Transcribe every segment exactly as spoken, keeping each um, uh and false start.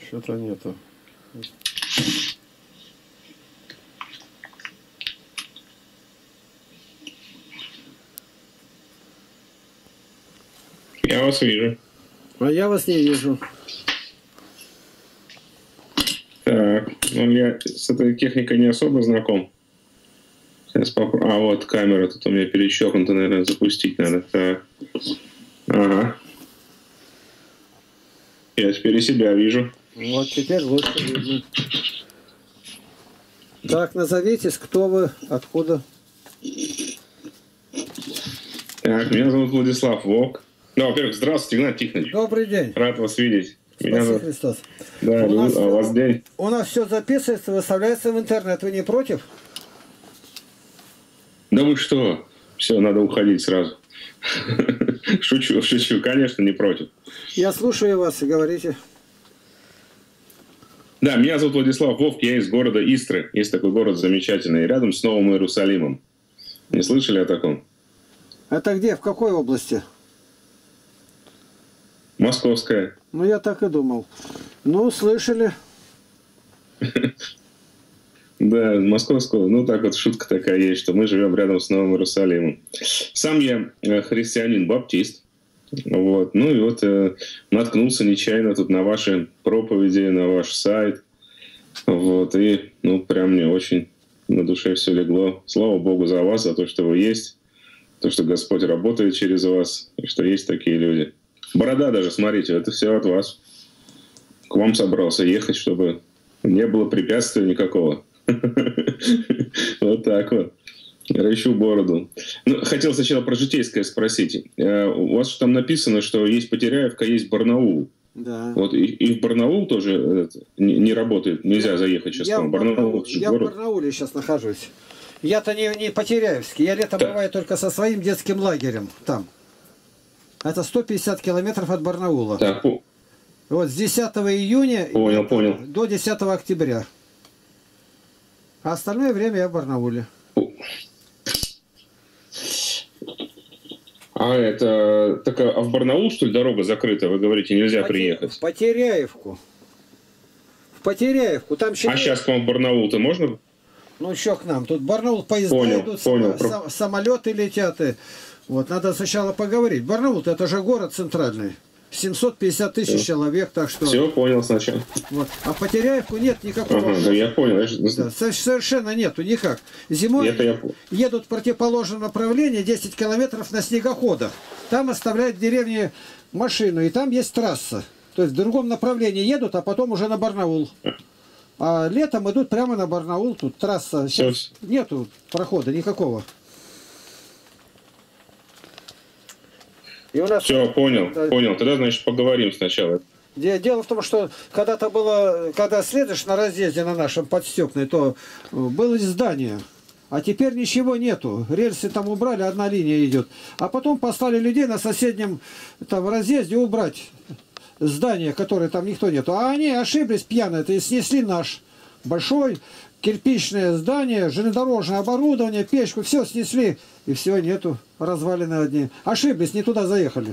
Что-то нету. Я вас вижу. А я вас не вижу. Так, ну я с этой техникой не особо знаком. Сейчас попробую. А, вот камера тут у меня перещелкнута, наверное, запустить надо. Так. Ага. Я теперь и себя вижу. Вот теперь лучше видно. Так, назовитесь, кто вы, откуда? Так, меня зовут Владислав Волк. Ну, во-первых, здравствуйте, Игнатий Тихонович. Добрый день. Рад вас видеть. Меня Спасибо, зовут... Христос. Да, у, нас, а у вас день? У нас все записывается, выставляется в интернет. Вы не против? Да вы что? Все, надо уходить сразу. Шучу, шучу, конечно, не против. Я слушаю вас и говорите. Да, меня зовут Владислав Вовк, я из города Истры. Есть такой город замечательный, рядом с Новым Иерусалимом. Не слышали о таком? Это где? В какой области? Московская. Ну, я так и думал. Ну, слышали. Да, московского. Ну, так вот шутка такая есть, что мы живем рядом с Новым Иерусалимом. Сам я христианин-баптист. Вот. Ну и вот э, наткнулся нечаянно тут на ваши проповеди, на ваш сайт. Вот. И, ну, прям мне очень на душе все легло. Слава Богу за вас, за то, что вы есть. То, что Господь работает через вас. И что есть такие люди. Борода даже, смотрите, это все от вас. К вам собрался ехать, чтобы не было препятствия никакого. Вот так вот. Ращу бороду. Ну, хотел сначала про житейское спросить. У вас же там написано, что есть Потеряевка, есть Барнаул. Да. Вот и, и в Барнаул тоже не, не работает, нельзя заехать сейчас. Я, там. в, Барнаул, Барнаул, я в Барнауле сейчас нахожусь. Я-то не, не Потеряевский. Я летом да. бываю только со своим детским лагерем там. Это сто пятьдесят километров от Барнаула. Так, вот с десятого июня понял, понял. до десятого октября. А остальное время я в Барнауле. А это так, а в Барнаул, что ли, дорога закрыта? Вы говорите, нельзя Поте... приехать. В Потеряевку. В Потеряевку. Там считаю... А сейчас к вам в Барнаул-то можно? Ну, еще к нам. Тут Барнаул поезда понял, идут, понял. сам... самолеты летят. И... Вот, надо сначала поговорить. Барнаул-то это же город центральный. семьсот пятьдесят тысяч все. Человек, так что... Все, понял сначала. Вот. А в Потеряевку нет никакого... Ага, да я понял. Да, совершенно нету никак. Зимой я... едут в противоположном направлении десять километров на снегоходах. Там оставляют в деревне машину, и там есть трасса. То есть в другом направлении едут, а потом уже на Барнаул. А летом идут прямо на Барнаул. Тут трасса. Сейчас нету прохода никакого. И у нас... Все, понял, да, понял. Тогда, значит, поговорим сначала. Дело в том, что когда-то было, когда следуешь на разъезде на нашем Подстёпной, то было здание. А теперь ничего нету. Рельсы там убрали, одна линия идет. А потом послали людей на соседнем там разъезде убрать здание, которое там никто нету. А они ошиблись пьяные, и снесли наш большой кирпичное здание, железнодорожное оборудование, печку, все снесли. И все, нету, развалины одни. Ошиблись, не туда заехали.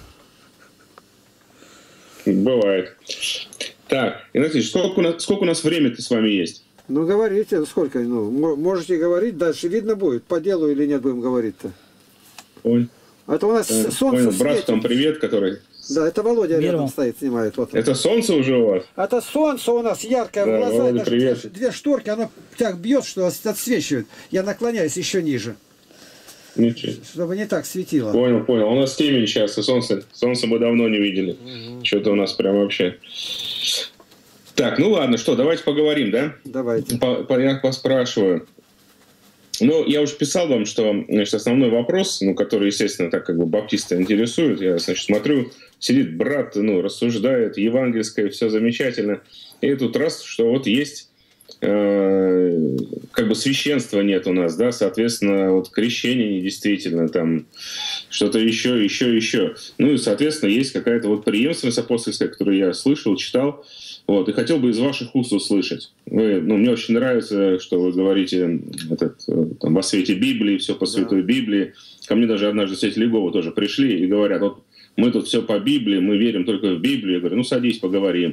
Бывает. Так, Игнатий, сколько у нас, сколько у нас времени-то с вами есть? Ну, говорите, сколько? Ну, можете говорить, дальше видно будет, по делу или нет будем говорить-то. Ой. Это у нас да, солнце понял. Брат, светит. Там привет, который... Да, это Володя Мир рядом вам. стоит, снимает. Вот это солнце уже у вас? Это солнце у нас яркое да, в глаза. Володя, Даже привет. две, две шторки, оно так бьет, что отсвечивает. Я наклоняюсь еще ниже. Ничего. Чтобы не так светило. Понял, понял. У нас темень сейчас, и солнце, солнце мы давно не видели. Угу. Что-то у нас прям вообще... Так, ну ладно, что, давайте поговорим, да? Давайте. По, по, я поспрашиваю. Ну, я уже писал вам, что, значит, основной вопрос, ну, который, естественно, так как бы баптиста интересует, я, значит, смотрю, сидит брат, ну, рассуждает, евангельское, все замечательно. И тут раз, что вот есть, э, как бы священства нет у нас, да, соответственно, вот крещение действительно, там, что-то еще, еще, еще. Ну, и, соответственно, есть какая-то вот преемственность апостольская, которую я слышал, читал. Вот, и хотел бы из ваших уст услышать. Вы, ну, мне очень нравится, что вы говорите этот, там, во свете Библии, все по святой да. Библии. Ко мне даже однажды святители Иеговы тоже пришли и говорят, вот мы тут все по Библии, мы верим только в Библию. Я говорю, ну садись, поговорим.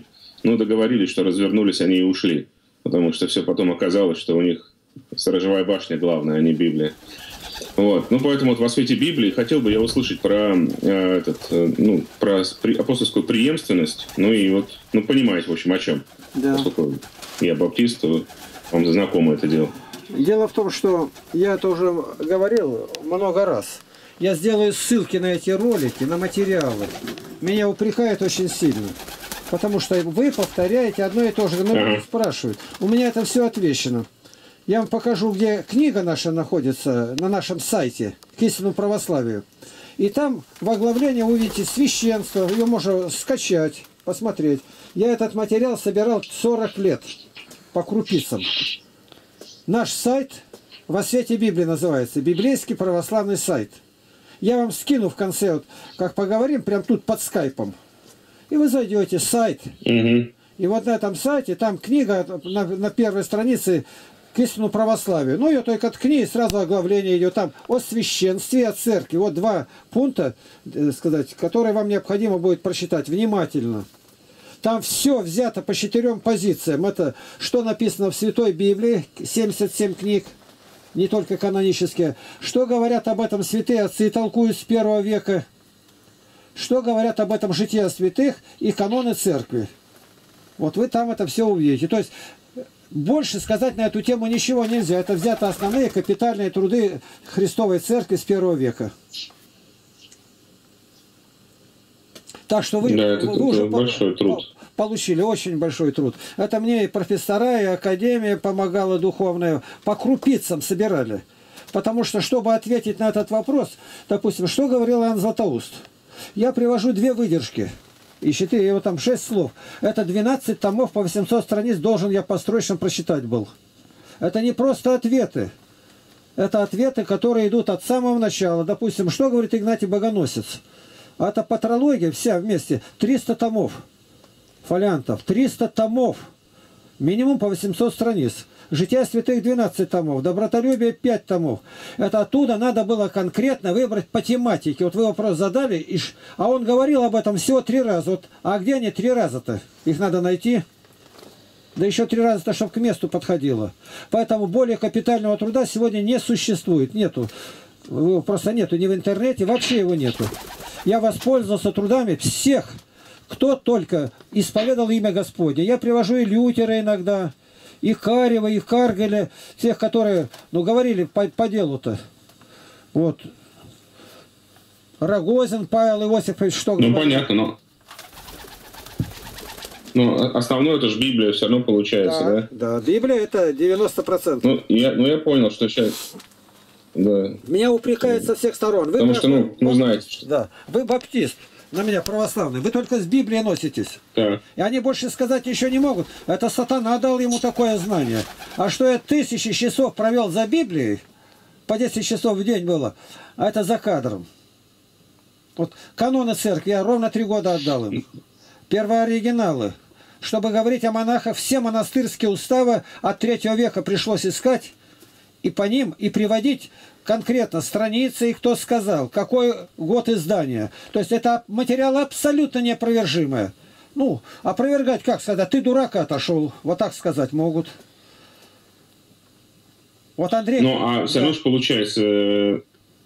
ну, договорились, что развернулись они и ушли. Потому что все потом оказалось, что у них сторожевая башня главная, а не Библия. Вот. Ну, поэтому вот во свете Библии хотел бы я услышать про, э, этот, э, ну, про при, апостольскую преемственность, ну и вот, ну, понимаете, в общем, о чем. Да. Поскольку я баптист, то вам знакомо это дело. Дело в том, что я это уже говорил много раз. Я сделаю ссылки на эти ролики, на материалы. Меня упрекают очень сильно. Потому что вы повторяете одно и то же. Ну, ага. Спрашивают. У меня это все отвечено. Я вам покажу, где книга наша находится на нашем сайте к истинному православию. И там в оглавлении увидите священство. Ее можно скачать, посмотреть. Я этот материал собирал сорок лет по крупицам. Наш сайт «Во свете Библии» называется. Библейский православный сайт. Я вам скину в конце, вот, как поговорим, прям тут под скайпом. И вы зайдете, сайт. Угу. И вот на этом сайте, там книга на, на первой странице к истинному православию. Ну, ее только ткни, и сразу оглавление идет там о священстве и о церкви. Вот два пункта, э, сказать, которые вам необходимо будет прочитать внимательно. Там все взято по четырем позициям. Это что написано в Святой Библии, семьдесят семь книг, не только канонические. Что говорят об этом святые отцы, толкуют с первого века. Что говорят об этом жития святых и каноны церкви. Вот вы там это все увидите. То есть больше сказать на эту тему ничего нельзя. Это взято основные капитальные труды Христовой Церкви с первого века. Так что вы, да, это, вы это уже большой труд. Получили очень большой труд. Это мне и профессора, и академия помогала духовная. По крупицам собирали. Потому что, чтобы ответить на этот вопрос, допустим, что говорил Иоанн Златоуст? Я привожу две выдержки. И четыре, его там шесть слов. Это двенадцать томов по восемьсот страниц должен я построчно прочитать был. Это не просто ответы. Это ответы, которые идут от самого начала. Допустим, что говорит Игнатий Богоносец? Это патрология вся вместе. триста томов. Фолиантов. триста томов. Минимум по восемьсот страниц. Жития святых двенадцать томов. Добротолюбие пять томов. Это оттуда надо было конкретно выбрать по тематике. Вот вы вопрос задали, и ш... а он говорил об этом всего три раза. Вот, а где они три раза-то? Их надо найти. Да еще три раза-то, чтобы к месту подходило. Поэтому более капитального труда сегодня не существует. Нету. Его просто нету ни в интернете, вообще его нету. Я воспользовался трудами всех, кто только исповедал имя Господне. Я привожу и Лютера иногда, и Карева, и Каргеля, всех, которые, ну, говорили по, по делу-то. Вот. Рогозин Павел Иосифович, что Ну, говорит? понятно, но... Ну, основное это же Библия все равно получается, да? Да, да. Библия это девяносто процентов. Ну я, ну, я понял, что сейчас... Да. Меня упрекают со всех сторон. Вы Потому баптист, что, ну, вы знаете... Что... Да, вы баптист. На меня православный. Вы только с Библией носитесь. Да. И они больше сказать еще не могут. Это сатана дал ему такое знание. А что я тысячи часов провел за Библией, по десять часов в день было, а это за кадром. Вот каноны церкви я ровно три года отдал им. Первооригиналы. Чтобы говорить о монахах, все монастырские уставы от третьего века пришлось искать и по ним, и приводить конкретно страницы, и кто сказал, какой год издания. То есть это материал абсолютно неопровержимый. Ну, опровергать как сказать? Ты дурака отошел. Вот так сказать могут. Вот Андрей... Ну, а все равно же получается...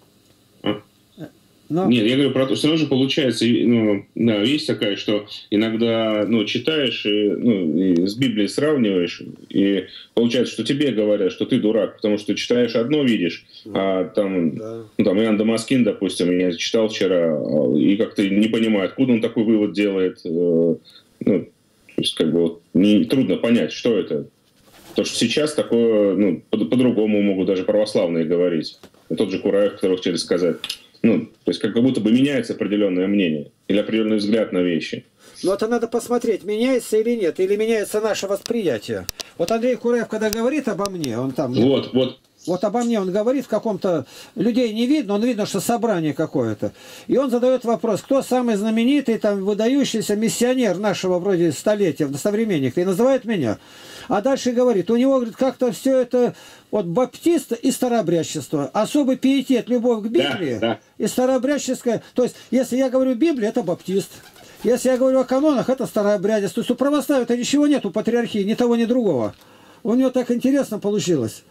Но... Нет, я говорю про то, что все равно же получается, ну, да, есть такая, что иногда, ну, читаешь и, ну, и с Библией сравниваешь, и получается, что тебе говорят, что ты дурак, потому что читаешь одно, видишь, а там, да. ну, там Иоанн Дамаскин, допустим, я читал вчера, и как-то не понимаю, откуда он такой вывод делает, ну, то есть, как бы, вот, не, трудно понять, что это. Потому что сейчас такое, ну, по- по-другому могут даже православные говорить. И тот же Кураев, которого хотели сказать. Ну, то есть как будто бы меняется определенное мнение или определенный взгляд на вещи. Но это надо посмотреть, меняется или нет, или меняется наше восприятие. Вот Андрей Кураев, когда говорит обо мне, он там... Вот, вот. Вот обо мне он говорит, в каком-то... Людей не видно, он видно, что собрание какое-то. И он задает вопрос, кто самый знаменитый, там, выдающийся миссионер нашего вроде столетия, современник, и называет меня. А дальше говорит, у него, говорит, как-то все это вот баптиста и старообрядчество. Особый пиетет, любовь к Библии, да, да. и старообрядческое. То есть, если я говорю Библия, это баптист. Если я говорю о канонах, это старообрядец. То есть у православия-то ничего нет, у патриархии, ни того, ни другого. У него так интересно получилось.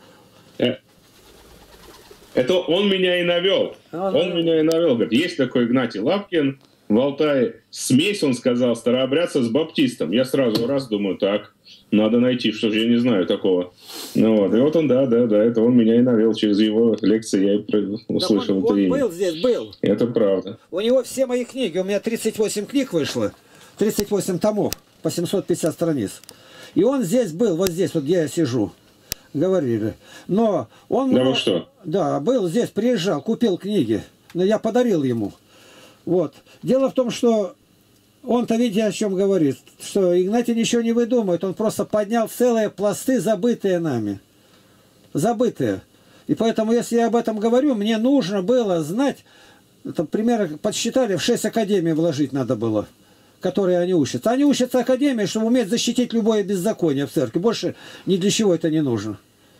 Это он меня и навел. Он, он меня и навел. Говорит, есть такой Игнатий Лапкин в Алтае. Смесь, он сказал, старообрядца с баптистом. Я сразу раз думаю, так, надо найти, что же я не знаю такого. Ну вот, и вот он, да, да, да, это он меня и навел. Через его лекции я и услышал он, это имя. Он был здесь, был. Это правда. У него все мои книги, у меня тридцать восемь книг вышло, тридцать восемь томов по семьсот пятьдесят страниц. И он здесь был, вот здесь, вот где я сижу. Говорили. Но он... Да вы что? Да, был здесь, приезжал, купил книги. Но я подарил ему. Вот. Дело в том, что он-то, видите, о чем говорит. Что Игнатий ничего не выдумывает. Он просто поднял целые пласты, забытые нами. Забытые. И поэтому, если я об этом говорю, мне нужно было знать... Это, примерно, подсчитали, в шесть академий вложить надо было. Которые они учатся. Они учатся академии, чтобы уметь защитить любое беззаконие в церкви. Больше ни для чего это не нужно.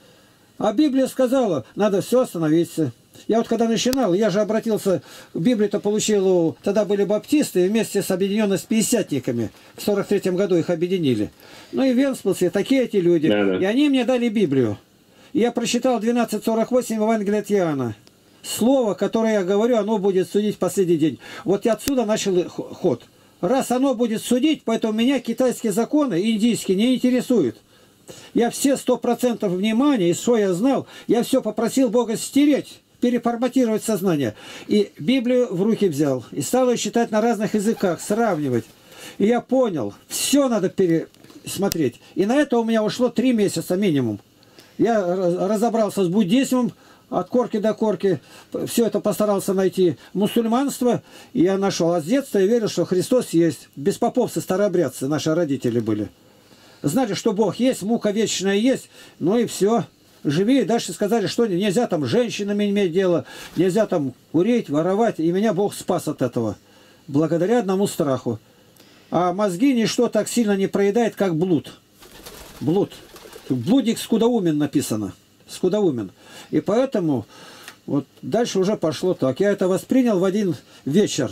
А Библия сказала, надо все остановиться. Я вот когда начинал, я же обратился, Библию-то получил, тогда были баптисты, и вместе с объединенными с пятидесятниками, в сорок третьем году их объединили. Ну и Венспилсы, такие эти люди. Да, да. И они мне дали Библию. И я прочитал двенадцать сорок восемь Евангелия от Иоанна. Слово, которое я говорю, оно будет судить в последний день. Вот я отсюда начал ход. Раз оно будет судить, поэтому меня китайские законы, индийские, не интересуют. Я все сто процентов внимания, и что я знал, я все попросил Бога стереть, переформатировать сознание. И Библию в руки взял, и стал ее читать на разных языках, сравнивать. И я понял, все надо пересмотреть. И на это у меня ушло три месяца минимум. Я разобрался с буддизмом, от корки до корки, все это постарался найти. Мусульманство я нашел. А с детства я верил, что Христос есть. Беспоповцы, старообрядцы, наши родители были. Знали, что Бог есть, мука вечная есть, ну и все. Живи. И дальше сказали, что нельзя там с женщинами иметь дело, нельзя там курить, воровать. И меня Бог спас от этого. Благодаря одному страху. А мозги ничто так сильно не проедает, как блуд. Блуд. Блудик скудоумен написано. Скудоумен. И поэтому вот дальше уже пошло так. Я это воспринял в один вечер.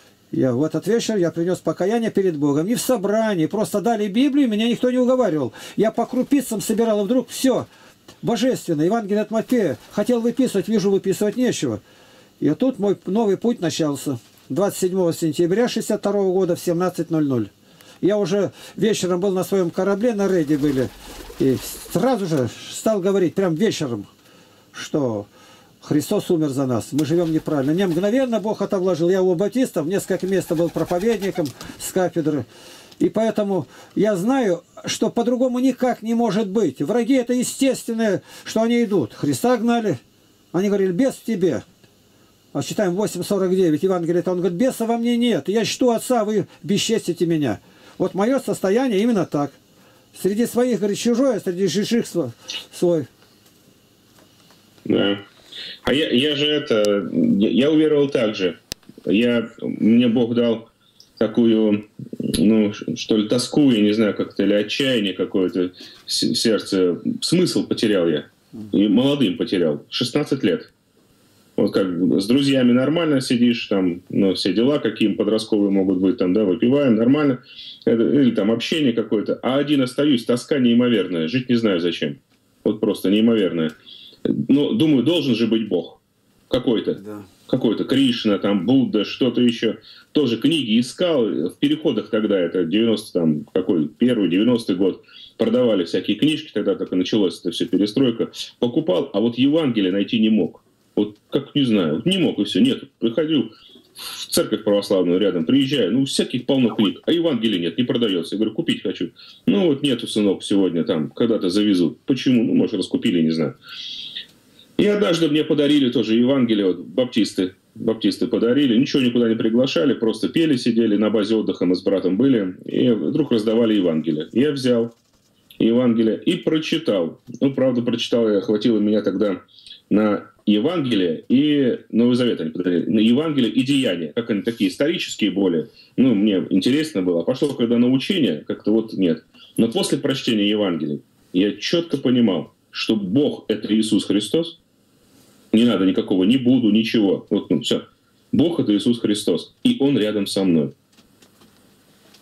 Я, в этот вечер я принес покаяние перед Богом. Не в собрании. Просто дали Библию, меня никто не уговаривал. Я по крупицам собирал, и вдруг все. Божественно. Евангелие от Матфея. Хотел выписывать, вижу, выписывать нечего. И тут мой новый путь начался. двадцать седьмого сентября шестьдесят второго года в семнадцать ноль ноль. Я уже вечером был на своем корабле, на рейде были. И сразу же стал говорить, прям вечером, что Христос умер за нас, мы живем неправильно. Мне мгновенно Бог это вложил. Я у баптистов несколько мест был проповедником с кафедры. И поэтому я знаю, что по-другому никак не может быть. Враги это естественное, что они идут. Христа гнали. Они говорили, бес в тебе. А читаем восемь сорок девять Евангелие, он говорит, беса во мне нет. Я чту Отца, вы бесчестите меня. Вот мое состояние именно так. Среди своих, говорит, чужое, среди чужих свой. Да. А я, я же это, я уверовал так же. Я, мне Бог дал такую, ну, что ли, тоску, я не знаю, как-то, или отчаяние какое-то в сердце. Смысл потерял я. И молодым потерял. шестнадцать лет. Вот как с друзьями нормально сидишь, там, ну, все дела, какие подростковые могут быть, там, да, выпиваем, нормально. Или там общение какое-то. А один остаюсь, тоска неимоверная. Жить не знаю зачем. Вот просто неимоверная. Но думаю, должен же быть Бог. Какой-то. Да. Какой-то Кришна, там, Будда, что-то еще. Тоже книги искал. В переходах тогда, это девяностый, там, какой, первый, девяностый год, продавали всякие книжки, тогда только началась эта вся перестройка. Покупал, а вот Евангелие найти не мог. Вот как, не знаю, вот не мог, и все, нет. Приходил в церковь православную рядом, приезжаю, ну, всяких полно книг, а Евангелия нет, не продается. Я говорю, купить хочу. Ну, вот нету, сынок, сегодня там, когда-то завезут. Почему? Ну, может, раскупили, не знаю. И однажды мне подарили тоже Евангелие, вот, баптисты. Баптисты подарили, ничего никуда не приглашали, просто пели, сидели, на базе отдыха мы с братом были, и вдруг раздавали Евангелие. Я взял Евангелие и прочитал. Ну, правда, прочитал я, хватило меня тогда на Евангелие и Новый Завет они подарили. На Евангелие и Деяния. Как они такие исторические более. Ну, мне интересно было. А пошло, когда на учение, как-то вот нет. Но после прочтения Евангелия я четко понимал, что Бог — это Иисус Христос. Не надо никакого «не буду», ничего. Вот, ну, все. Бог — это Иисус Христос. И Он рядом со мной.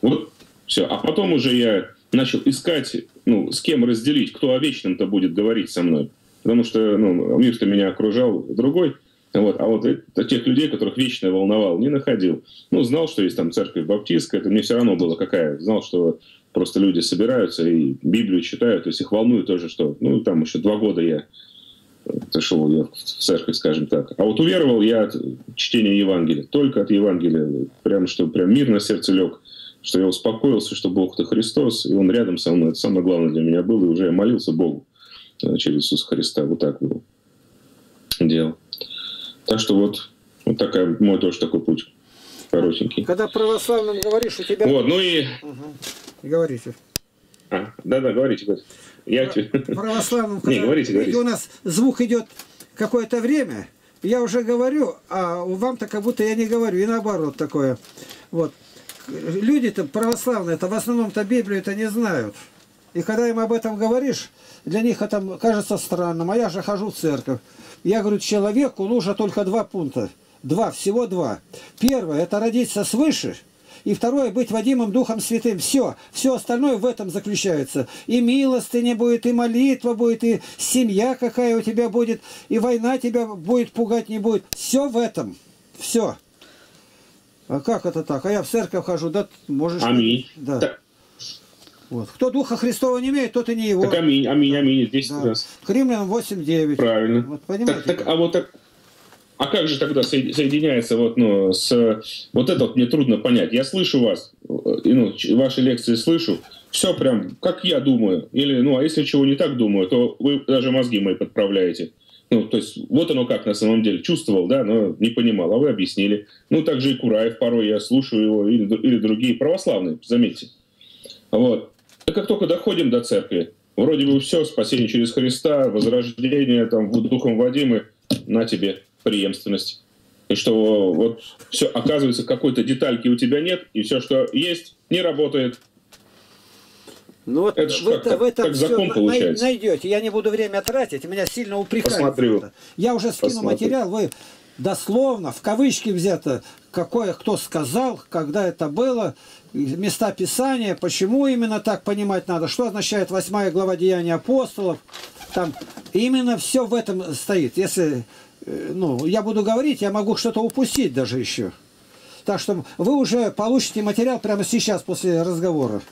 Вот все. А потом уже я начал искать, ну, с кем разделить, кто о вечном-то будет говорить со мной. Потому что, ну, мир-то меня окружал другой. Вот. А вот это, тех людей, которых вечно волновал, не находил. Ну, знал, что есть там церковь баптистская, это мне все равно было какая. Знал, что просто люди собираются и Библию читают, то есть их волнует тоже, что, ну, там еще два года я зашел я в церковь, скажем так. А вот уверовал я от чтения Евангелия, только от Евангелия. Прям, что прям мир на сердце лег, что я успокоился, что Бог-то Христос, и Он рядом со мной. Это самое главное для меня было, и уже я молился Богу через Иисуса Христа. Вот так было дело. Так что вот, вот такая, мой тоже такой путь коротенький. Когда православным говоришь, у тебя... Вот, ну и... Угу. Говорите. А, да-да, говорите, говорите. Я тебе... Православным, Не, говорите, говорите. У нас звук идет какое-то время, я уже говорю, а вам-то как будто я не говорю, и наоборот такое. Вот. Люди-то православные, это в основном-то Библию-то не знают. И когда им об этом говоришь, для них это кажется странным. А я же хожу в церковь. Я говорю, человеку нужно только два пункта. Два, всего два. Первое, это родиться свыше. И второе, быть водимым Духом Святым. Все. Все остальное в этом заключается. И милостыня будет, и молитва будет, и семья какая у тебя будет, и война тебя будет пугать не будет. Все в этом. Все. А как это так? А я в церковь хожу, да, можешь... Аминь. Да. Так. Вот. Кто Духа Христова не имеет, тот и не его. Так аминь, аминь, аминь, десять Да. раз. К Римлянам восемь девять. Правильно. Вот, понимаете? Так, так, а вот так... А как же тогда соединяется вот, ну, с... Вот это вот мне трудно понять. Я слышу вас, и, ну, ваши лекции слышу, все прям, как я думаю. Или, ну, а если чего не так думаю, то вы даже мозги мои подправляете. Ну, то есть, вот оно как на самом деле. Чувствовал, да, но не понимал, а вы объяснили. Ну, также и Кураев порой, я слушаю его, или, или другие православные, заметьте. Вот. А как только доходим до церкви, вроде бы все, спасение через Христа, возрождение, там, духом водимы, на тебе преемственность. И что вот все, оказывается, какой-то детальки у тебя нет, и все, что есть, не работает. Ну вот это вы, как, как, вы это как закон все получается. Найдете. Я не буду время тратить, меня сильно упрекают. Посмотрю. Я уже скину Посмотрю. материал, вы дословно, в кавычки взято, какое кто сказал, когда это было, места Писания, почему именно так понимать надо, что означает восьмая глава Деяний апостолов. Там именно все в этом стоит. Если ну, я буду говорить, я могу что-то упустить даже еще. Так что вы уже получите материал прямо сейчас после разговора.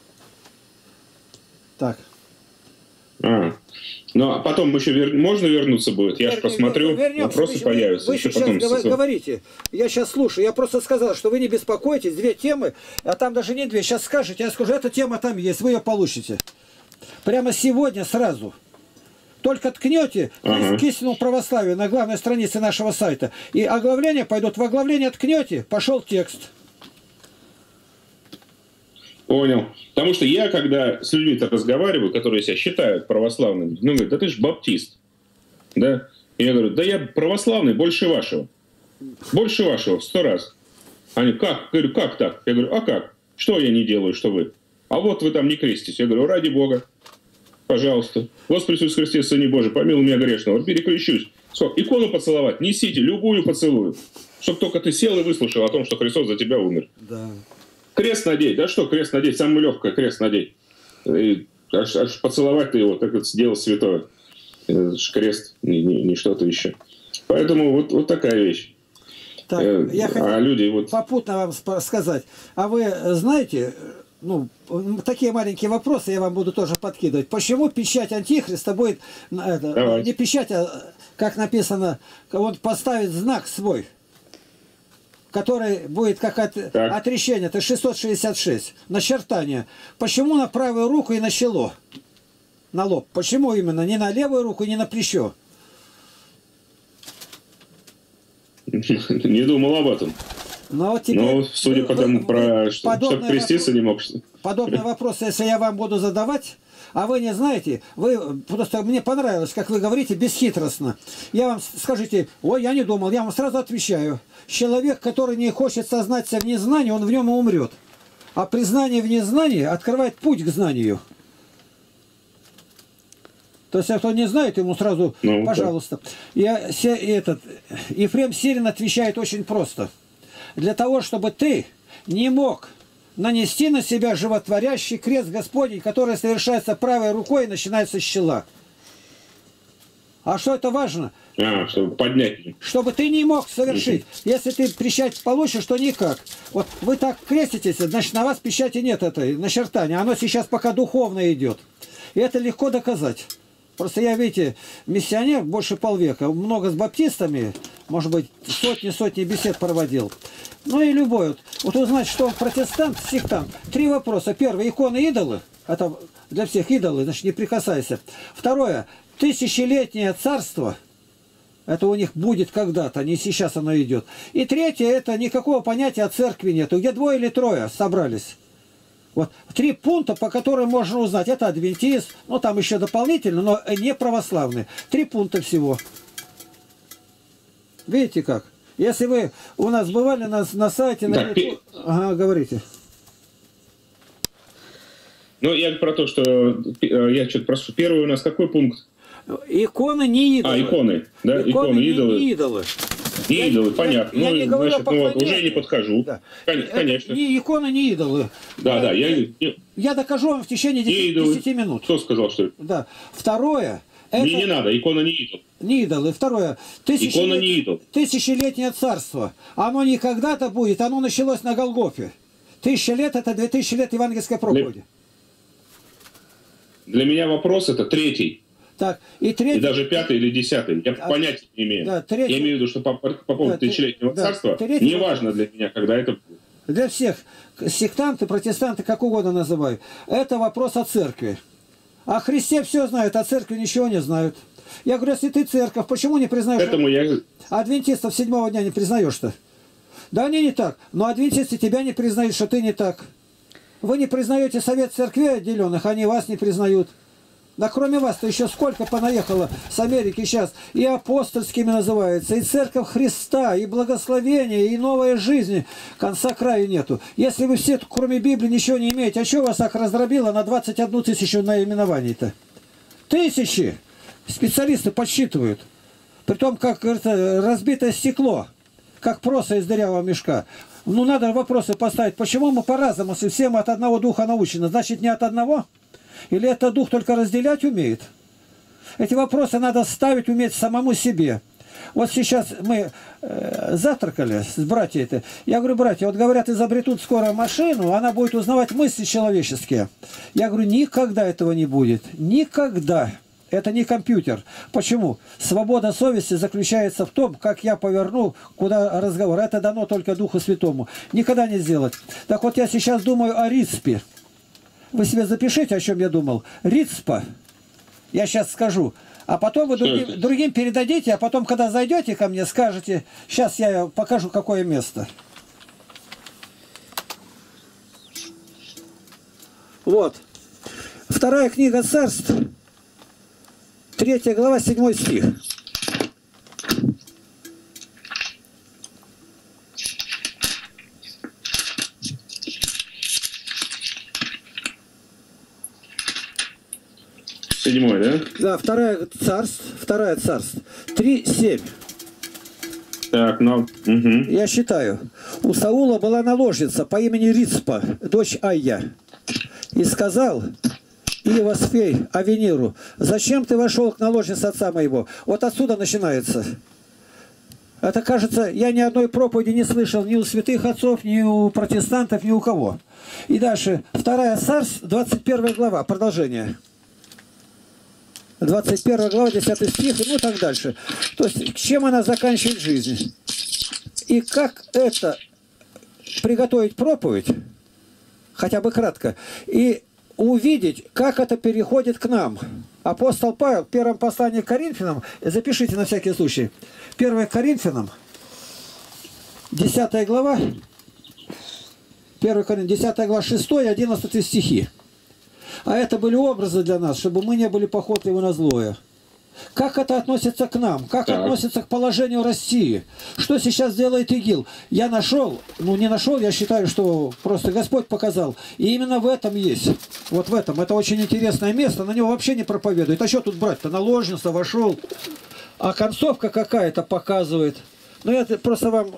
Так. А. Ну, а потом еще вер... можно вернуться будет? Я же посмотрю, вернемся. вопросы вы, появятся. Вы еще сейчас потом... говорите. Я сейчас слушаю. Я просто сказал, что вы не беспокойтесь. Две темы, а там даже не две. Сейчас скажете, я скажу, эта тема там есть, вы ее получите. Прямо сегодня сразу. Только ткнете ага. к истинному православию на главной странице нашего сайта. И оглавления пойдут. В оглавление ткнете, пошел текст. Понял. Потому что я, когда с людьми разговариваю, которые себя считают православными, ну, говорят, да ты ж баптист. Да? И я говорю, да я православный больше вашего. Больше вашего, в сто раз. Они, как? Я говорю, как так? Я говорю, а как? Что я не делаю, что вы? А вот вы там не креститесь. Я говорю, ради Бога. Пожалуйста. Господи Иисус Христе, Сыне Божий, помилуй меня грешного. Перекрещусь. Сколько? Икону поцеловать? Несите, любую поцелую. Чтоб только ты сел и выслушал о том, что Христос за тебя умер. Да. Крест надеть. Да что крест надеть? Самое легкое крест надеть. И аж, аж поцеловать ты его, так это сделал святое. Это же крест, не, не, не что-то еще. Поэтому вот, вот такая вещь. Так, э, я а хотел люди вот... попутно вам сказать. А вы знаете... Ну, такие маленькие вопросы я вам буду тоже подкидывать. Почему печать Антихриста будет, это, не печать, а как написано, он поставит знак свой, который будет как от, отречение, это шестьсот шестьдесят шесть, начертание. Почему на правую руку и на чело, на лоб? Почему именно не на левую руку, не на плечо? Не думал об этом. Но, вот теперь, Но судя по тому, про, что, чтобы креститься вопрос, не мог. Подобные вопросы, если я вам буду задавать, а вы не знаете, вы просто мне понравилось, как вы говорите, бесхитростно. Я вам скажите, ой, я не думал, я вам сразу отвечаю. Человек, который не хочет сознаться в незнании, он в нем и умрет. А признание в незнании открывает путь к знанию. То есть, кто не знает, ему сразу, ну, пожалуйста. Я, се, этот, Ефрем Сирин отвечает очень просто. Для того, чтобы ты не мог нанести на себя животворящий крест Господень, который совершается правой рукой и начинается с чела. А что это важно? А, чтобы поднять. Чтобы ты не мог совершить. Если ты печать получишь, то никак. Вот вы так креститесь, значит, на вас печати нет этой, начертания. Оно сейчас пока духовно идет. И это легко доказать. Просто я, видите, миссионер больше полвека. Много с баптистами, может быть, сотни-сотни бесед проводил. Ну и любой. Вот, вот узнать, что он протестант, сектант. Три вопроса. Первый, иконы идолы. Это для всех идолы, значит, не прикасайся. Второе, тысячелетнее царство. Это у них будет когда-то, не сейчас оно идет. И третье, это никакого понятия о церкви нету. Где двое или трое собрались. Вот три пункта, по которым можно узнать. Это адвентист, ну там еще дополнительно, но не православные. Три пункта всего. Видите как? Если вы у нас бывали на, на сайте, на так, YouTube... Ага, говорите. Ну, я про то, что... Я что-то прошу. Первый у нас какой пункт? Иконы не идолы. А, иконы. Да, иконы, иконы не, идолы. Не идолы. Не я, идолы, понятно. Я, ну, я не говорю значит, ну, вот, уже не подхожу. Да. Конечно. Ни иконы, ни идолы. Да, да. Я, я, я докажу вам в тысячение десяти минут. Кто сказал, что это? Да. Второе. Это... Мне не надо, икона не идол. Не идолы. Второе. Тысячелет... Икона не идол. Тысячелетнее царство. Оно не когда-то будет, оно началось на Голгофе. Тысяча лет – это две тысячи лет евангельской проповеди. Для, Для меня вопрос – это третий. Так, и, третий... и даже пятый или десятый. Я а, понятия не имею. Да, третий... Я имею в виду, что по, по поводу да, тысячелетнего да, царства третий... не важно для меня, когда это будет. Для всех, сектанты, протестанты, как угодно называют, это вопрос о церкви. О Христе все знают, о церкви ничего не знают. Я говорю, если ты церковь, почему не признаешь... Этому я... Адвентистов седьмого дня не признаешь-то? Да они не так, но адвентисты тебя не признают, что ты не так. Вы не признаете совет церквей отделенных, они вас не признают. Да кроме вас-то еще сколько понаехало с Америки сейчас. И апостольскими называется, и Церковь Христа, и благословение, и новая жизнь. Конца краю нету. Если вы все, кроме Библии, ничего не имеете, а что вас так раздробило на двадцать одну тысячу наименований-то? Тысячи! Специалисты подсчитывают. Притом, как говорится, разбитое стекло, как проса из дырявого мешка. Ну, надо вопросы поставить. Почему мы по-разному, если все мы от одного духа научены? Значит, не от одного? Или это дух только разделять умеет? Эти вопросы надо ставить, уметь самому себе. Вот сейчас мы э, завтракали с братьями. Я говорю, братья, вот говорят, изобретут скоро машину, она будет узнавать мысли человеческие. Я говорю, никогда этого не будет. Никогда. Это не компьютер. Почему? Свобода совести заключается в том, как я поверну, куда разговор. Это дано только Духу Святому. Никогда не сделать. Так вот, я сейчас думаю о Рицпе. Вы себе запишите, о чем я думал. Рицпа. Я сейчас скажу. А потом вы другим, другим передадите, а потом, когда зайдете ко мне, скажете, сейчас я покажу, какое место. Вот. Вторая книга Царств. Третья глава, седьмой стих. Седьмой, да? Да, вторая царств, вторая царств. Три, семь. Так, ну, угу. Я считаю. У Саула была наложница по имени Рицпа, дочь Айя. И сказал Иовасфей Авениру, зачем ты вошел к наложнице отца моего? Вот отсюда начинается. Это, кажется, я ни одной проповеди не слышал ни у святых отцов, ни у протестантов, ни у кого. И дальше, вторая царств, двадцать первая глава, продолжение. двадцать первая глава, десятый стих, ну и так дальше. То есть, чем она заканчивает жизнь? И как это приготовить проповедь, хотя бы кратко, и увидеть, как это переходит к нам. Апостол Павел в первом послании к Коринфянам, запишите на всякий случай, первое Коринфянам, десятая глава, первое Коринфянам, десятая глава, шестой и одиннадцатый стихи. А это были образы для нас, чтобы мы не были похотливы на злое. Как это относится к нам? Как так. относится к положению России? Что сейчас делает ИГИЛ? Я нашел, ну не нашел, я считаю, что просто Господь показал. И именно в этом есть. Вот в этом. Это очень интересное место, на него вообще не проповедует. А что тут брать-то? Наложница вошел. А концовка какая-то показывает. Ну я просто вам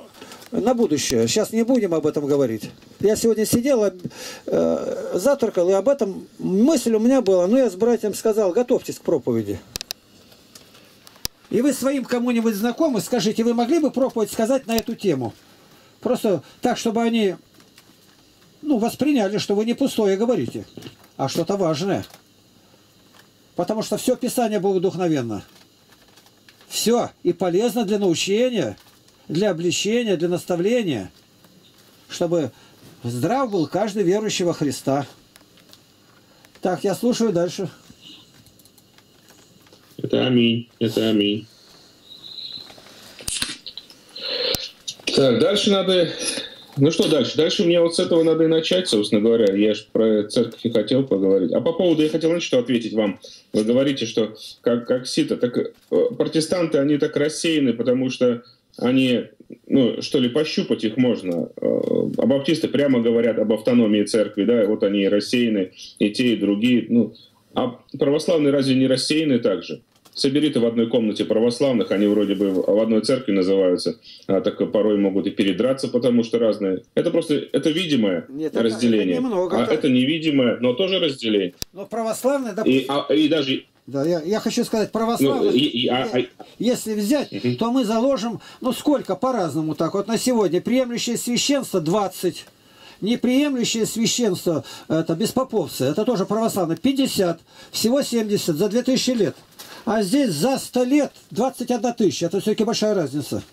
на будущее. Сейчас не будем об этом говорить. Я сегодня сидел, э, завтракал, и об этом мысль у меня была. Но я с братьям сказал, готовьтесь к проповеди. И вы своим кому-нибудь знакомым скажите, вы могли бы проповедь сказать на эту тему? Просто так, чтобы они ну, восприняли, что вы не пустое говорите, а что-то важное. Потому что все Писание богодухновенно. Все. И полезно для научения, для обличения, для наставления, чтобы здрав был каждый верующий во Христа. Так, я слушаю дальше. Это аминь. Это аминь. Так, дальше надо... Ну что дальше? Дальше мне вот с этого надо и начать, собственно говоря. Я же про церковь и хотел поговорить. А по поводу, я хотел на что ответить вам. Вы говорите, что как, как сито, так протестанты, они так рассеяны, потому что они, ну, что ли, пощупать их можно. А баптисты прямо говорят об автономии церкви, да, вот они рассеяны, и те, и другие. Ну, а православные разве не рассеяны так же? Собери ты в одной комнате православных, они вроде бы в одной церкви называются, а так порой могут и передраться, потому что разные. Это просто, это видимое Нет, разделение, это немного, а да. Это невидимое, но тоже разделение. Но православные, допустим... И, а, и даже... Да, я, я хочу сказать, православных, ну, и, и, а, если взять, угу. то мы заложим, ну сколько, по-разному так. Вот на сегодня приемлющее священство двадцать, неприемлющее священство, это беспоповцы, это тоже православное, пятьдесят, всего семьдесят за две тысячи лет. А здесь за сто лет двадцать одна тысяча. Это все-таки большая разница.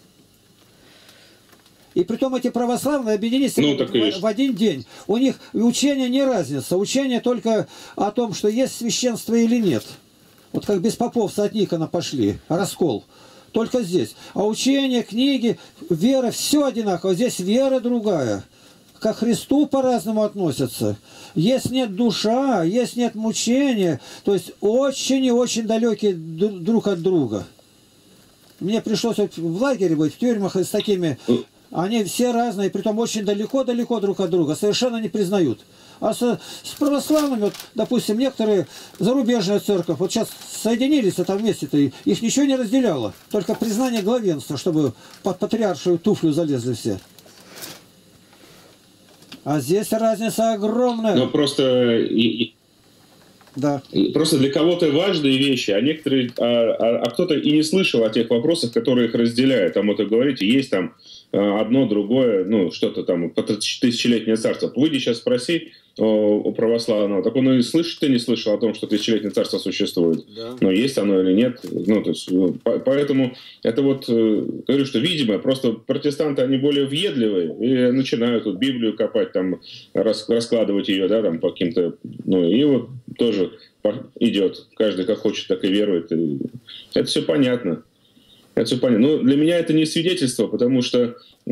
И притом эти православные объединились ну, в, в один день. У них учение не разница. Учение только о том, что есть священство или нет. Вот как беспоповцы от Никона пошли. Раскол. Только здесь. А учение, книги, вера, все одинаково. Здесь вера другая. Ко Христу по-разному относятся. Есть нет душа, есть нет мучения. То есть очень и очень далекие друг от друга. Мне пришлось вот в лагере быть, в тюрьмах с такими. Они все разные, притом очень далеко-далеко друг от друга. Совершенно не признают. А с, с православными, вот, допустим, некоторые зарубежная церковь, вот сейчас соединились это вместе-то, их ничего не разделяло. Только признание главенства, чтобы под патриаршую туфлю залезли все. А здесь разница огромная. Но просто, и, да. просто для кого-то важные вещи, а некоторые, а, а, а кто-то и не слышал о тех вопросах, которые их разделяют. Там вот вы говорите, есть там одно, другое, ну что-то там, тысячелетнее царство. Выйди сейчас спроси у православного, так он и слышит, и не слышал о том, что тысячелетнее царство существует. Да. Но есть оно или нет. Ну, то есть, поэтому это вот, говорю, что видимо, просто протестанты, они более въедливые и начинают тут Библию копать, там, раскладывать ее, да, там, по каким-то, ну, и вот тоже идет. Каждый как хочет, так и верует. И это все понятно. Это все понятно. Но для меня это не свидетельство, потому что э,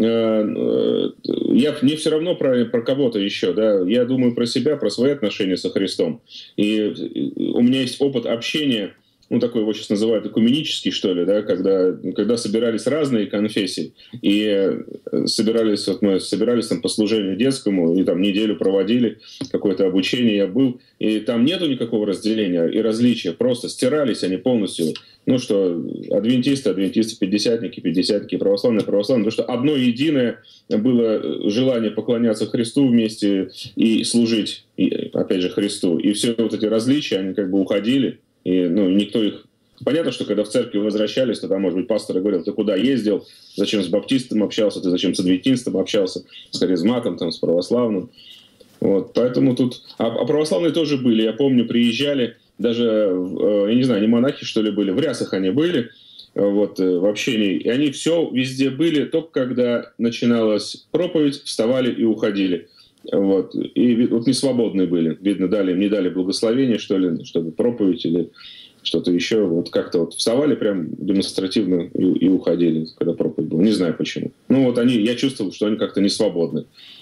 э, я, мне все равно про, про кого-то еще. Да? Я думаю про себя, про свои отношения со Христом. И, и у меня есть опыт общения, ну такой его сейчас называют экуменический, что ли, да? когда, когда собирались разные конфессии, и собирались, вот мы собирались там по служению детскому, и там неделю проводили, какое-то обучение я был, и там нету никакого разделения и различия, просто стирались они полностью. Ну что, адвентисты, адвентисты, пятидесятники, пятидесятники, православные, православные. Потому что одно единое было желание поклоняться Христу вместе и служить, и, опять же, Христу. И все вот эти различия, они как бы уходили. И ну, никто их... Понятно, что когда в церкви возвращались, то там, может быть, пастор говорил, ты куда ездил, зачем с баптистом общался, ты зачем с адвентистом общался, с харизматом, там, с православным. Вот, поэтому тут... А, а православные тоже были. Я помню, приезжали... Даже, я не знаю, они монахи, что ли, были, в рясах они были, вот, в общении, и они все везде были, только когда начиналась проповедь, вставали и уходили. Вот, и вот не свободные были, видно, дали, им не дали благословения, что ли, чтобы проповедь или что-то еще, вот как-то вот вставали прям демонстративно и, и уходили, когда проповедь была, не знаю почему. Ну вот они, я чувствовал, что они как-то не свободны,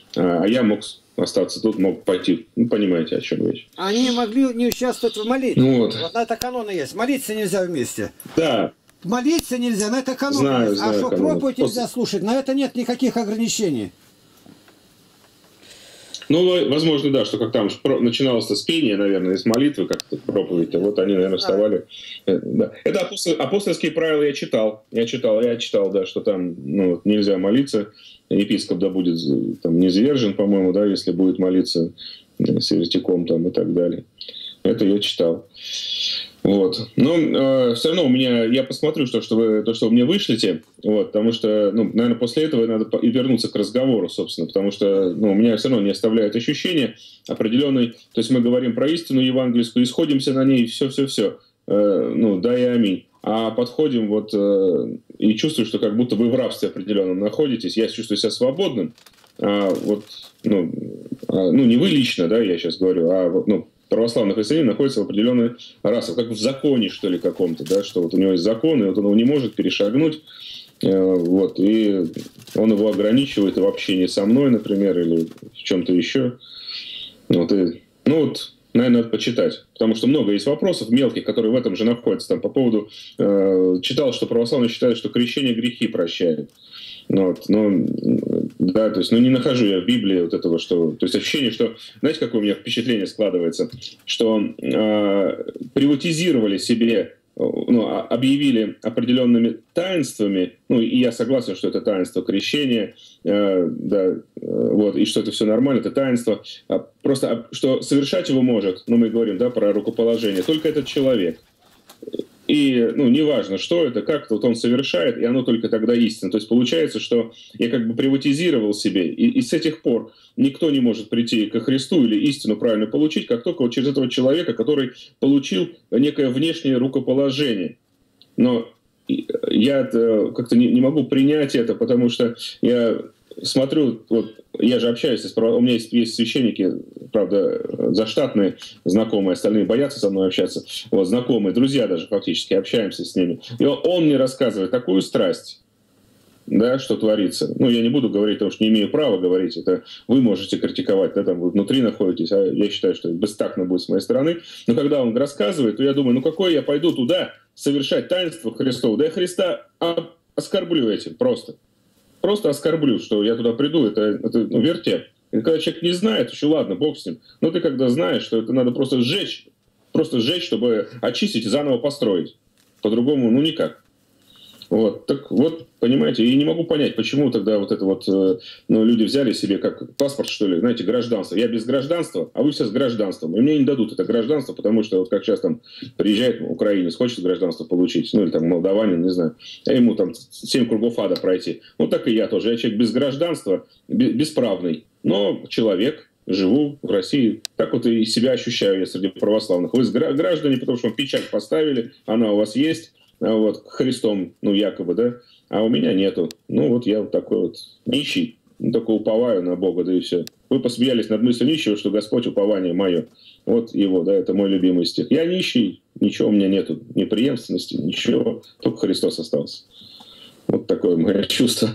а я мог остаться тут, мог пойти. Ну, понимаете, о чем речь. Они могли не участвовать в молитве. Ну, вот. Вот на это каноны есть. Молиться нельзя вместе. Да. Молиться нельзя, на это каноны знаю, есть. знаю, а что проповедь нельзя слушать, на это нет никаких ограничений. Ну, возможно, да, что как там начиналось-то с пения, наверное, из молитвы, как-то проповедь, вот они, наверное, вставали. Да. Это апостол, апостольские правила я читал, я читал, я читал, да, что там ну, нельзя молиться, епископ да будет там низвержен, по-моему, да, если будет молиться с еретиком там и так далее. Это я читал. Вот. Но э, все равно у меня, я посмотрю, что, что вы, то, что вы мне вышлете, вот, потому что, ну, наверное, после этого надо и вернуться к разговору, собственно, потому что ну, у меня все равно не оставляет ощущения определенной, то есть мы говорим про истину евангельскую, исходимся на ней, все-все-все, э, ну, да и аминь. А подходим вот э, и чувствую, что как будто вы в рабстве определенном находитесь, я чувствую себя свободным, а вот, ну, а, ну, не вы лично, да, я сейчас говорю, а вот, ну, православный христианин находится в определенной расе, как в законе, что ли, каком-то, да, что вот у него есть закон, и вот он его не может перешагнуть, э, вот, и он его ограничивает в общении со мной, например, или в чем-то еще. Вот, и, ну вот, наверное, надо почитать, потому что много есть вопросов мелких, которые в этом же находятся. Там по поводу, э, читал, что православные считают, что крещение грехи прощает. Ну, вот, ну, да, то есть, ну, не нахожу я в Библии вот этого, что, то есть ощущение, что, знаете, какое у меня впечатление складывается, что э, приватизировали себе, ну, объявили определенными таинствами, ну, и я согласен, что это таинство крещения, э, да, э, вот, и что это все нормально, это таинство, а просто, что совершать его может, ну, мы говорим, да, про рукоположение, только этот человек. И, ну, неважно, что это, как-то вот он совершает, и оно только тогда истинно. То есть получается, что я как бы приватизировал себе, и, и с этих пор никто не может прийти ко Христу или истину правильно получить, как только вот через этого человека, который получил некое внешнее рукоположение. Но я как-то не, не могу принять это, потому что я смотрю, вот я же общаюсь, с, у меня есть, есть священники, правда, заштатные, знакомые, остальные боятся со мной общаться, вот, знакомые, друзья даже фактически, общаемся с ними. И он мне рассказывает такую страсть, да, что творится. Ну, я не буду говорить, потому что не имею права говорить, это вы можете критиковать, да, там вы внутри находитесь, а я считаю, что это бестактно будет с моей стороны. Но когда он рассказывает, то я думаю, ну какой я пойду туда совершать таинство Христово? Да я Христа оскорблю этим просто. Просто оскорблю, что я туда приду, это, это ну, вертеп. И когда человек не знает, еще ладно, бог с ним. Но ты когда знаешь, что это надо просто сжечь, просто сжечь, чтобы очистить и заново построить. По-другому, ну никак. Вот, так вот, понимаете, и не могу понять, почему тогда вот это вот, ну, люди взяли себе как паспорт, что ли, знаете, гражданство. Я без гражданства, а вы все с гражданством. И мне не дадут это гражданство, потому что вот как сейчас там приезжает украинец, хочет гражданство получить, ну, или там молдаванин, не знаю, а ему там семь кругов ада пройти. Ну, так и я тоже. Я человек без гражданства, бесправный, но человек, живу в России. Так вот и себя ощущаю я среди православных. Вы граждане, потому что вам печать поставили, она у вас есть, вот, Христом, ну, якобы, да, а у меня нету. Ну, вот я вот такой вот нищий, только уповаю на Бога, да и все. Вы посмеялись над мыслью нищего, что Господь упование мое. Вот его, да, это мой любимый стих. Я нищий, ничего у меня нету, ни преемственности, ничего, только Христос остался. Вот такое мое чувство.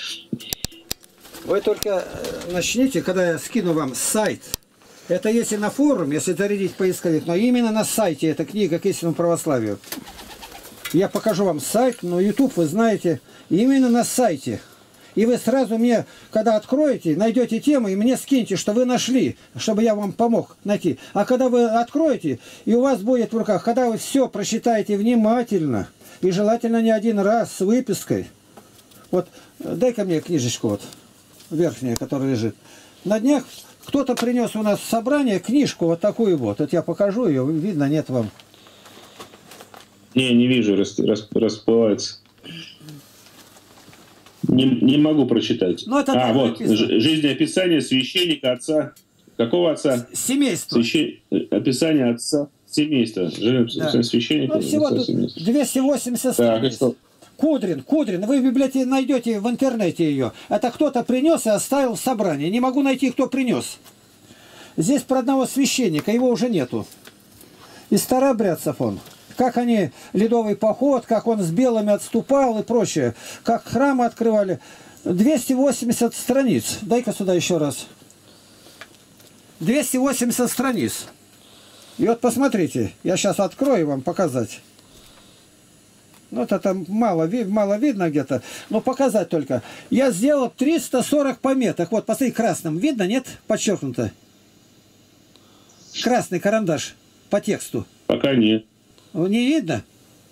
Вы только начните, когда я скину вам сайт. Это если на форуме, если зарядить поисковик, но именно на сайте эта книга к истинному православию. Я покажу вам сайт, но YouTube, вы знаете, именно на сайте. И вы сразу мне, когда откроете, найдете тему, и мне скиньте, что вы нашли, чтобы я вам помог найти. А когда вы откроете, и у вас будет в руках, когда вы все прочитаете внимательно, и желательно не один раз с выпиской. Вот, дай-ка мне книжечку вот, верхняя, которая лежит. На днях кто-то принес у нас в собрание книжку вот такую вот. Вот я покажу ее, видно, нет вам. Не, не вижу, рас, рас, расплывается. Не, не могу прочитать. Ну, это а, вот, написано. Жизнеописание священника отца. Какого отца? Семейства. Священ... Описание отца семейства. Жизнеописание да. священника. Ну, всего тут двести восемьдесят страниц. Так, Кудрин, Кудрин, вы в библиотеке найдете в интернете ее. Это кто-то принес и оставил в собрании. Не могу найти, кто принес. Здесь про одного священника, его уже нету. Из старообрядцев он. Как они, ледовый поход, как он с белыми отступал и прочее. Как храмы открывали. двести восемьдесят страниц. Дай-ка сюда еще раз. двести восемьдесят страниц. И вот посмотрите, я сейчас открою вам показать. Ну, это там мало, мало видно где-то, но показать только. Я сделал триста сорок пометок. Вот, посмотри, красным. Видно, нет? Подчеркнуто. Красный карандаш по тексту. Пока нет. Не видно?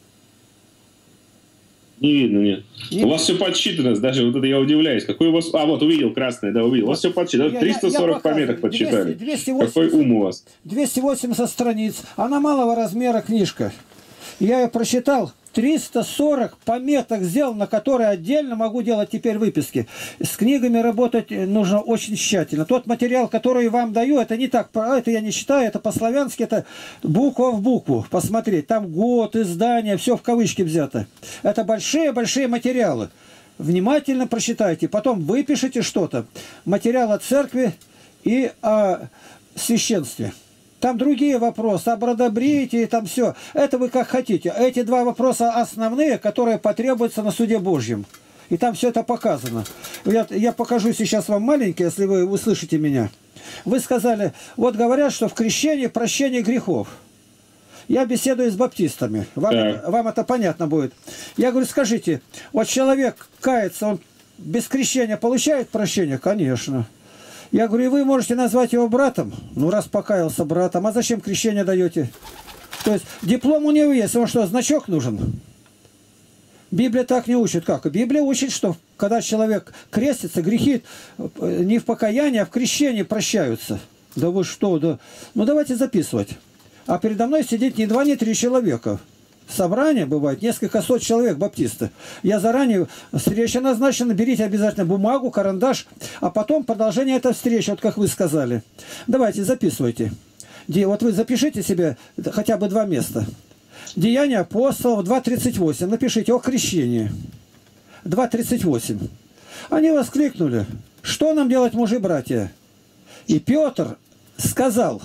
Не видно, нет. Не у вас видно. все подсчитано, даже вот это я удивляюсь. Какой у вас... А, вот увидел красный, да, увидел. У вас все подсчитано. Я- триста сорок я- я пометок подсчитали. двести, двести восемьдесят, Какой ум у вас? двести восемьдесят страниц. Она малого размера книжка. Я ее прочитал. триста сорок пометок сделал, на которые отдельно могу делать теперь выписки. С книгами работать нужно очень тщательно. Тот материал, который вам даю, это не так, это я не считаю, это по-славянски, это буква в букву. Посмотреть, там год, издание, все в кавычки взято. Это большие-большие материалы. Внимательно прочитайте, потом выпишите что-то. Материал о церкви и о священстве. Там другие вопросы, о бродобритии, там все. Это вы как хотите. Эти два вопроса основные, которые потребуются на суде Божьем. И там все это показано. Я, я покажу сейчас вам маленький, если вы услышите меня. Вы сказали, вот говорят, что в крещении прощение грехов. Я беседую с баптистами. Вам, Да. вам это понятно будет. Я говорю, скажите, вот человек кается, он без крещения получает прощение? Конечно. Я говорю, и вы можете назвать его братом? Ну, раз покаялся братом, а зачем крещение даете? То есть диплом у него есть, он что, значок нужен? Библия так не учит. Как? Библия учит, что когда человек крестится, грехи не в покаянии, а в крещении прощаются. Да вы что? Да... Ну, давайте записывать. А передо мной сидит не два, не три человека. Собрание бывает несколько сот человек, баптисты. Я заранее, встреча назначена, берите обязательно бумагу, карандаш, а потом продолжение этой встречи, вот как вы сказали. Давайте, записывайте. Вот вы запишите себе хотя бы два места. Деяния апостолов два тридцать восемь. Напишите о крещении. два тридцать восемь. Они воскликнули. Что нам делать, мужи-братья? И Петр сказал.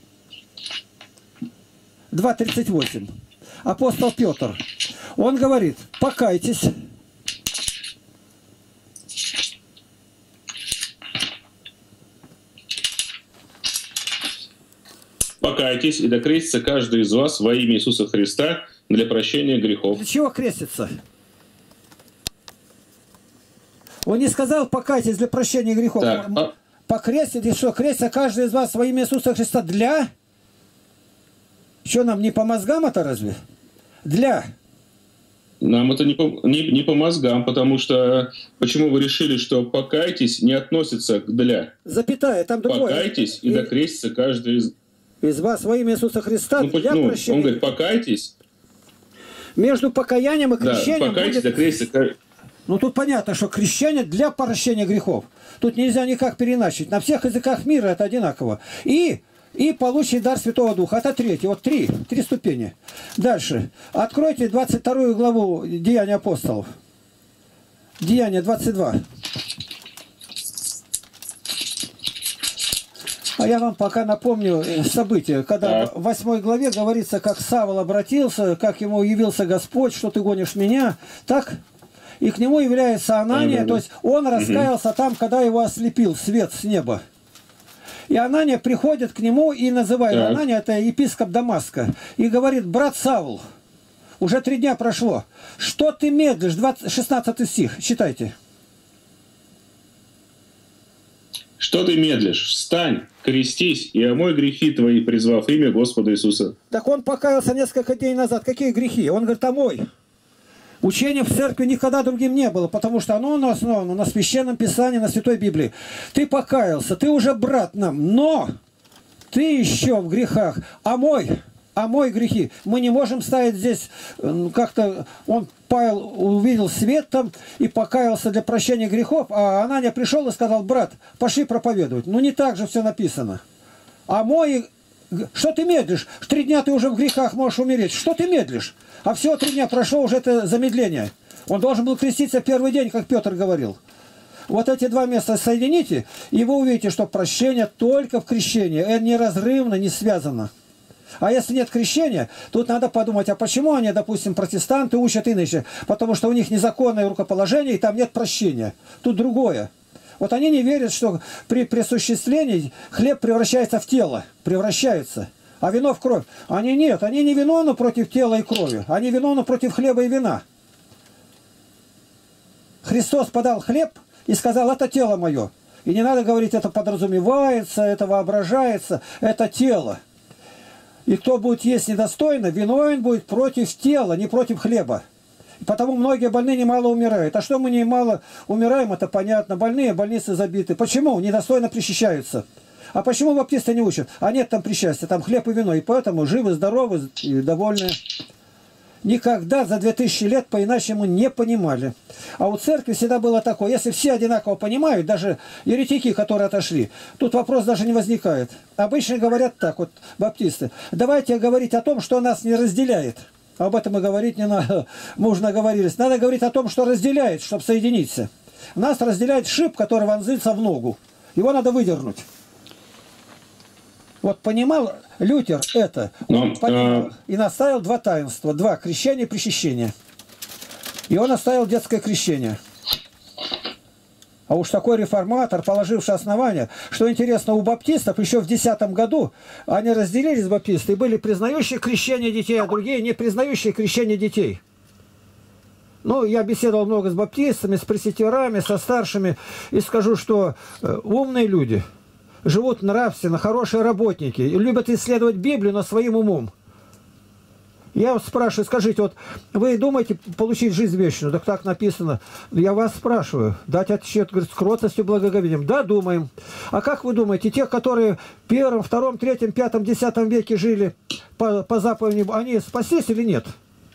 два тридцать восемь. Апостол Петр. Он говорит, покайтесь. Покайтесь и докрестится каждый из вас во имя Иисуса Христа для прощения грехов. Для чего креститься? Он не сказал, покайтесь для прощения грехов. Так, а... Покреститесь, что крестится каждый из вас во имя Иисуса Христа для... Что нам, не по мозгам это разве? Для... Нам это не по, не, не по мозгам, потому что почему вы решили, что покайтесь не относится к для? Запятая, там другое. Покайтесь и, и докрестится каждый из... Из вас во имя Иисуса Христа ну, для ну, прощения. Он говорит, покайтесь. Между покаянием и крещением да, покайтесь, будет... докрестится... Ну тут понятно, что крещение для прощения грехов. Тут нельзя никак переначить. На всех языках мира это одинаково. И... И получит дар Святого Духа. Это третий. Вот три. Три ступени. Дальше. Откройте двадцать вторую главу Деяния апостолов. Деяния двадцать два. А я вам пока напомню события. Когда в восьмой главе говорится, как Савл обратился, как ему явился Господь, что ты гонишь меня. Так? И к нему является Анания. То есть он раскаялся там, когда его ослепил свет с неба. И Анания приходит к нему и называет, так. Анания это епископ Дамаска, и говорит, брат Савл, уже три дня прошло, что ты медлишь? двадцать, шестнадцатый стих, читайте. Что ты медлишь? Встань, крестись и омой грехи твои, призвав имя Господа Иисуса. Так он покаялся несколько дней назад. Какие грехи? Он говорит, омой. Учение в церкви никогда другим не было, потому что оно основано на Священном Писании, на Святой Библии. Ты покаялся, ты уже брат нам, но ты еще в грехах. Омой, омой грехи. Мы не можем ставить здесь как-то... Он, Павел, увидел свет там и покаялся для прощения грехов, а Анания пришел и сказал, брат, пошли проповедовать. Ну не так же все написано. Омой... Что ты медлишь? Три дня ты уже в грехах можешь умереть. Что ты медлишь? А всего три дня прошло уже это замедление. Он должен был креститься в первый день, как Петр говорил. Вот эти два места соедините, и вы увидите, что прощение только в крещении. Это неразрывно, не связано. А если нет крещения, тут надо подумать, а почему они, допустим, протестанты учат иначе? Потому что у них незаконное рукоположение, и там нет прощения. Тут другое. Вот они не верят, что при присуществлении хлеб превращается в тело. Превращается. А вино в кровь. Они нет, они не виновны против тела и крови. Они виновны против хлеба и вина. Христос подал хлеб и сказал, это тело мое. И не надо говорить, это подразумевается, это воображается, это тело. И кто будет есть недостойно, виновен будет против тела, не против хлеба. Потому многие больные немало умирают. А что мы немало умираем, это понятно. Больные, больницы забиты. Почему? Недостойно причащаются. А почему баптисты не учат? А нет там причастия, там хлеб и вино. И поэтому живы, здоровы и довольны. Никогда за две тысячи лет по-иначему не понимали. А у церкви всегда было такое. Если все одинаково понимают, даже еретики, которые отошли, тут вопрос даже не возникает. Обычно говорят так, вот баптисты. Давайте говорить о том, что нас не разделяет. Об этом и говорить не надо. Мы уже наговорились. Надо говорить о том, что разделяет, чтобы соединиться. Нас разделяет шип, который вонзится в ногу. Его надо выдернуть. Вот понимал Лютер это, он Но, понимал, а... и наставил два таинства, два, крещение и причащение. И он оставил детское крещение. А уж такой реформатор, положивший основания, что интересно, у баптистов еще в десятом году они разделились, баптисты, и были признающие крещение детей, а другие не признающие крещение детей. Ну, я беседовал много с баптистами, с пресвитерами, со старшими, и скажу, что э, умные люди живут нравственно, хорошие работники, и любят исследовать Библию, но своим умом. Я вас спрашиваю, скажите, вот вы думаете получить жизнь вечную? Так так написано. Я вас спрашиваю, дать отчет, говорит, с кротостью, благоговением. Да, думаем. А как вы думаете, те, которые в первом, втором, третьем, пятом, десятом веке жили по, по заповедям, они спаслись или нет?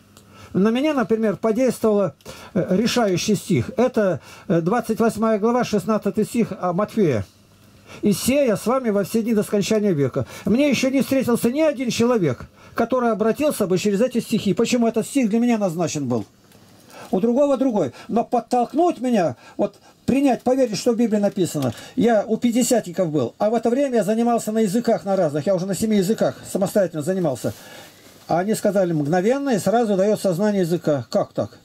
На меня, например, подействовал решающий стих. Это двадцать восьмая глава, шестнадцатый стих Матфея. «И сея с вами во все дни до скончания века». Мне еще не встретился ни один человек, который обратился бы через эти стихи. Почему этот стих для меня назначен был? У другого другой. Но подтолкнуть меня, вот принять, поверить, что в Библии написано. Я у пятидесятников был, а в это время я занимался на языках, на разных. Я уже на семи языках самостоятельно занимался. А они сказали мгновенно, и сразу дает сознание языка. Как так?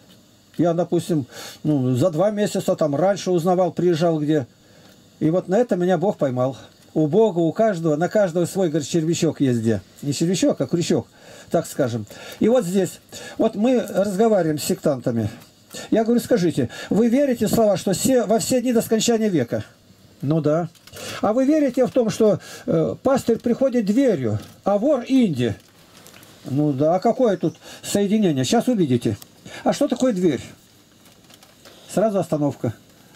Я, допустим, ну, за два месяца там раньше узнавал, приезжал где. И вот на это меня Бог поймал. У Бога, у каждого, на каждого свой, говорит, червячок есть где. Не червячок, а крючок, так скажем. И вот здесь, вот мы разговариваем с сектантами. Я говорю, скажите, вы верите в слова, что все, во все дни до скончания века? Ну да. А вы верите в том, что э, пастырь приходит дверью, а вор Инди? Ну да. А какое тут соединение? Сейчас увидите. А что такое дверь? Сразу остановка.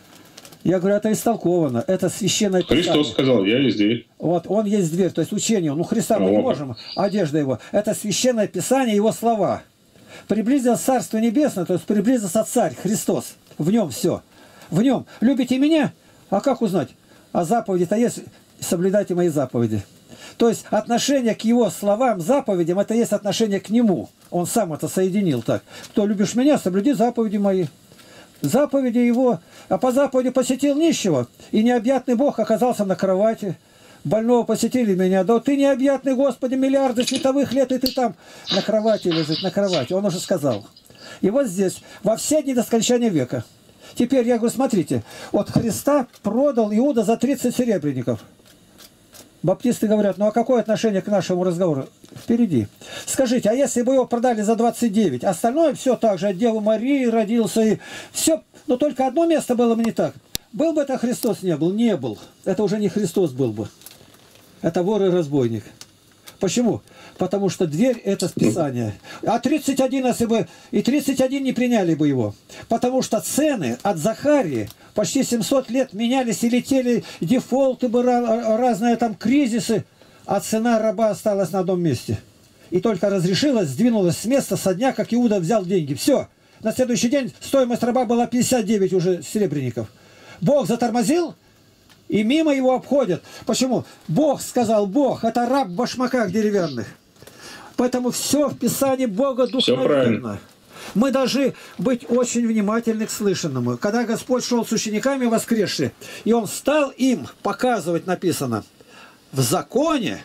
Я говорю, это истолковано, это священное писание. Христос сказал, я есть дверь. Вот, он есть дверь, то есть учение. Ну, Христа мы не можем, одежда его. Это священное писание, его слова. Приблизился Царство Небесное, то есть приблизился Царь, Христос. В нем все. В нем. Любите меня? А как узнать? А заповеди-то есть, соблюдайте мои заповеди. То есть отношение к его словам, заповедям, это есть отношение к нему. Он сам это соединил так. Кто любишь меня, соблюди заповеди мои. Заповеди его, а по заповеди посетил нищего, и необъятный Бог оказался на кровати. Больного посетили меня, да ты необъятный, Господи, миллиарды световых лет, и ты там на кровати лежит, на кровати. Он уже сказал. И вот здесь, во все дни до скончания века. Теперь я говорю, смотрите, вот Христа продал Иуда за тридцать серебряников. Баптисты говорят, ну а какое отношение к нашему разговору? Впереди. Скажите, а если бы его продали за двадцать девять, остальное все так же, от Девы Марии родился, и все, но только одно место было бы не так. Был бы это Христос, не был? Не был. Это уже не Христос был бы. Это вор и разбойник. Почему? Потому что дверь – это Писание. А тридцать один, если бы и тридцать один не приняли бы его. Потому что цены от Захарии почти семьсот лет менялись и летели дефолты, бы, разные там кризисы, а цена раба осталась на одном месте. И только разрешилась, сдвинулась с места со дня, как Иуда взял деньги. Все. На следующий день стоимость раба была пятьдесят девять уже серебряников. Бог затормозил, и мимо его обходят. Почему? Бог сказал, Бог, это раб в башмаках деревянных. Поэтому все в Писании Бога духовно. Мы должны быть очень внимательны к слышанному. Когда Господь шел с учениками воскресшие, и Он стал им показывать, написано, в законе,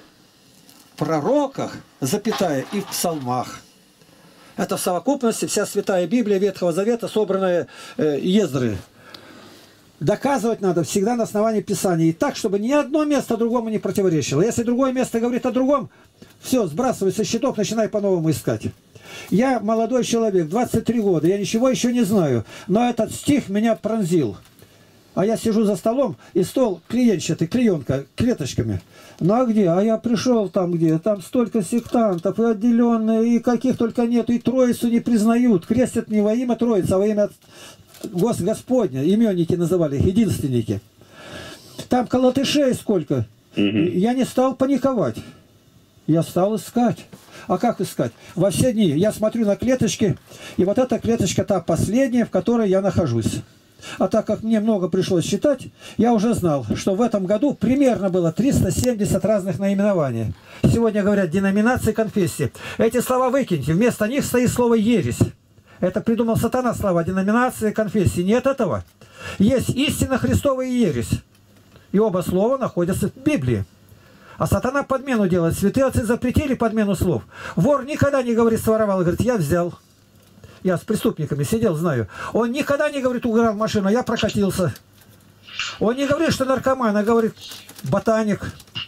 пророках, запятая, и в псалмах. Это в совокупности вся Святая Библия Ветхого Завета, собранная э, Ездры. доказывать надо всегда на основании Писания. И так, чтобы ни одно место другому не противоречило. Если другое место говорит о другом, все, сбрасывай со счетов, начинай по-новому искать. Я молодой человек, двадцать три года, я ничего еще не знаю. Но этот стих меня пронзил. А я сижу за столом, и стол клеенчатый, клеенка, клеточками. Ну а где? А я пришел там где? Там столько сектантов, и отделенные, и каких только нет, и Троицу не признают. Крестят не во имя Троицы, а во имя Гос Господня. Именники называли их, единственники. Там колотышей сколько. Я не стал паниковать. Я стал искать. А как искать? Во все дни я смотрю на клеточки, и вот эта клеточка та последняя, в которой я нахожусь. А так как мне много пришлось считать, я уже знал, что в этом году примерно было триста семьдесят разных наименований. Сегодня говорят деноминации, конфессии. Эти слова выкиньте, вместо них стоит слово «ересь». Это придумал сатана слова деноминации, конфессии. Нет этого. Есть истина Христова и ересь. И оба слова находятся в Библии. А сатана подмену делает. Святые отцы запретили подмену слов. Вор никогда не говорит «своровал», говорит «я взял». Я с преступниками сидел, знаю. Он никогда не говорит «угнал машину», я прокатился. Он не говорит, что наркоман, а говорит «ботаник».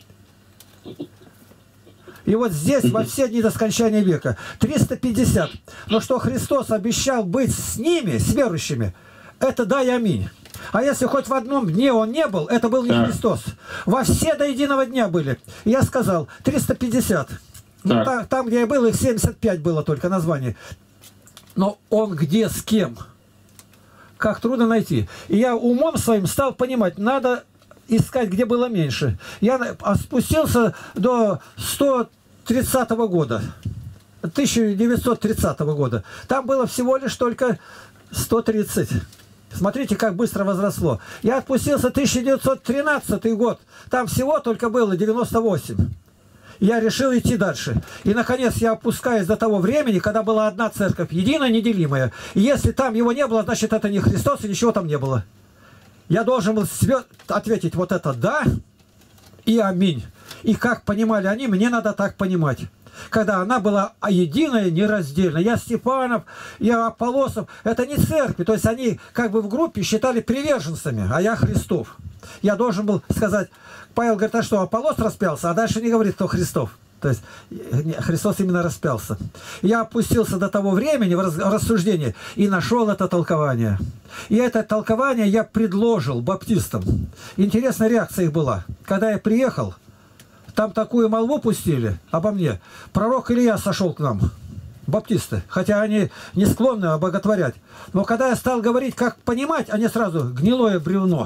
И вот здесь во все дни до скончания века триста пятьдесят. Но что Христос обещал быть с ними, с верующими, это да и аминь. А если хоть в одном дне он не был, это был не так. Христос. Во все до единого дня были. Я сказал, триста пятьдесят. Ну, там, там, где я был, их семьдесят пять было только название. Но он где, с кем? Как трудно найти. И я умом своим стал понимать, надо искать, где было меньше. Я спустился до сто тридцатого года. тысяча девятьсот тридцатого года. Там было всего лишь только сто тридцать. Смотрите, как быстро возросло. Я отпустился тысяча девятьсот тринадцатый год. Там всего только было девяносто восемь. Я решил идти дальше. И, наконец, я опускаюсь до того времени, когда была одна церковь, единая, неделимая. И если там его не было, значит, это не Христос, и ничего там не было. Я должен был ответить вот это «да» и «аминь». И как понимали они, мне надо так понимать. Когда она была единая, нераздельная. Я Степанов, я Аполосов. Это не церкви. То есть они как бы в группе считали приверженцами, а я Христов. Я должен был сказать, Павел говорит, а что, Аполлос распялся, а дальше не говорит, кто Христов. То есть Христос именно распялся. Я опустился до того времени в рассуждении и нашел это толкование. И это толкование я предложил баптистам. Интересная реакция их была. Когда я приехал, там такую молву пустили обо мне. Пророк Илья сошел к нам, баптисты, хотя они не склонны обоготворять. Но когда я стал говорить, как понимать, они сразу гнилое бревно.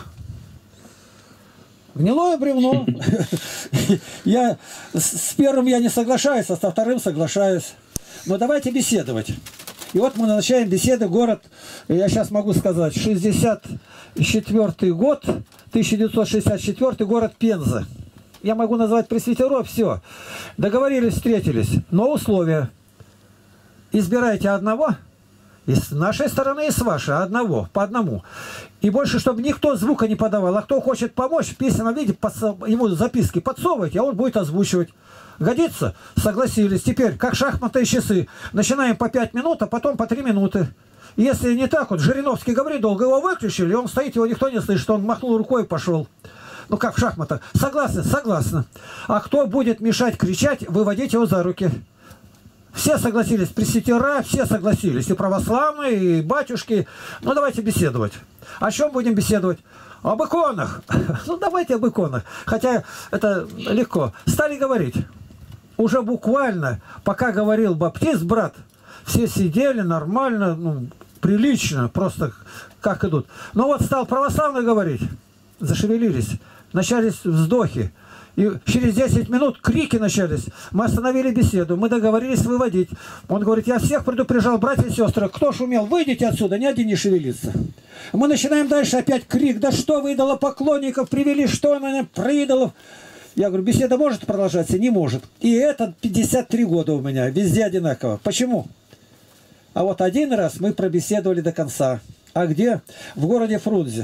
Гнилое бревно. Я с первым я не соглашаюсь, а со вторым соглашаюсь. Но давайте беседовать. И вот мы начинаем беседы. Город, я сейчас могу сказать, шестьдесят четвёртый год, тысяча девятьсот шестьдесят четвёртый, город Пенза. Я могу назвать пресвитеров, все. Договорились, встретились. Но условия. Избирайте одного. И с нашей стороны, и с вашей. Одного, по одному. И больше, чтобы никто звука не подавал. А кто хочет помочь в письменном виде, ему записки подсовывайте, а он будет озвучивать. Годится? Согласились. Теперь, как шахматные часы. Начинаем по пять минут, а потом по три минуты. Если не так, вот Жириновский говорит долго, его выключили, он стоит, его никто не слышит, он махнул рукой и пошел. Ну как в шахматах. Согласны? Согласны. А кто будет мешать кричать, выводить его за руки. Все согласились, пресвитера, все согласились. И православные, и батюшки. Ну давайте беседовать. О чем будем беседовать? Об иконах. Ну давайте об иконах. Хотя это легко. Стали говорить. Уже буквально, пока говорил баптист, брат, все сидели нормально, ну, прилично, просто как идут. Но вот стал православный говорить. Зашевелились. Начались вздохи. И через десять минут крики начались. Мы остановили беседу, мы договорились выводить. Он говорит, я всех предупреждал, братья и сестры, кто шумел, выйдите отсюда, ни один не шевелится. Мы начинаем дальше, опять крик, да что вы идолопоклонников привели, что она про идолов. Я говорю, беседа может продолжаться? Не может. И это пятьдесят три года у меня, везде одинаково. Почему? А вот один раз мы пробеседовали до конца. А где? В городе Фрунзе.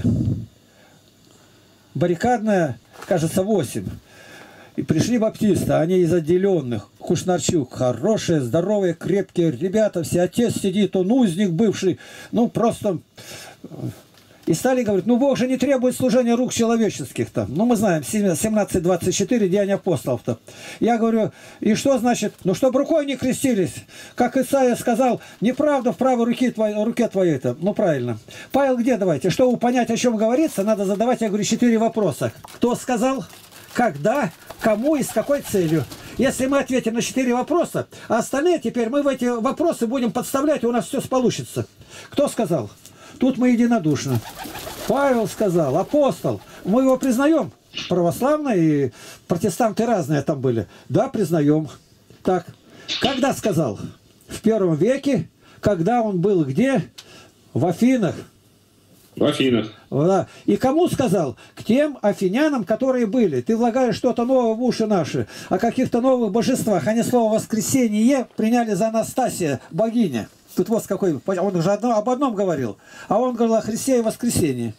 Баррикадная, кажется, восемь. И пришли баптисты, они из отделенных. Кушнарчук, хорошие, здоровые, крепкие ребята, все. Отец сидит, он узник бывший. Ну, просто... И стали говорить, ну Бог же не требует служения рук человеческих-то. Ну мы знаем, семнадцать двадцать четыре, Деяния апостолов-то. Я говорю, и что значит? Ну чтобы рукой не крестились. Как Исаия сказал, неправда в правой руке твоей, руке твоей-то. Ну правильно. Павел где давайте? Чтобы понять, о чем говорится, надо задавать, я говорю, четыре вопроса. Кто сказал? Когда? Кому и с какой целью? Если мы ответим на четыре вопроса, а остальные теперь мы в эти вопросы будем подставлять, и у нас все получится. Кто сказал? Тут мы единодушно. Павел сказал, апостол. Мы его признаем. Православные и протестанты разные там были. Да, признаем. Так, когда сказал? В первом веке. Когда он был где? В Афинах. В Афинах. Да. И кому сказал? К тем афинянам, которые были. Ты влагаешь что-то новое в уши наши. О каких-то новых божествах. Они слово «воскресение» приняли за Анастасия, богиня. Тут вот какой, он же одно, об одном говорил, а он говорил о Христе и воскресении.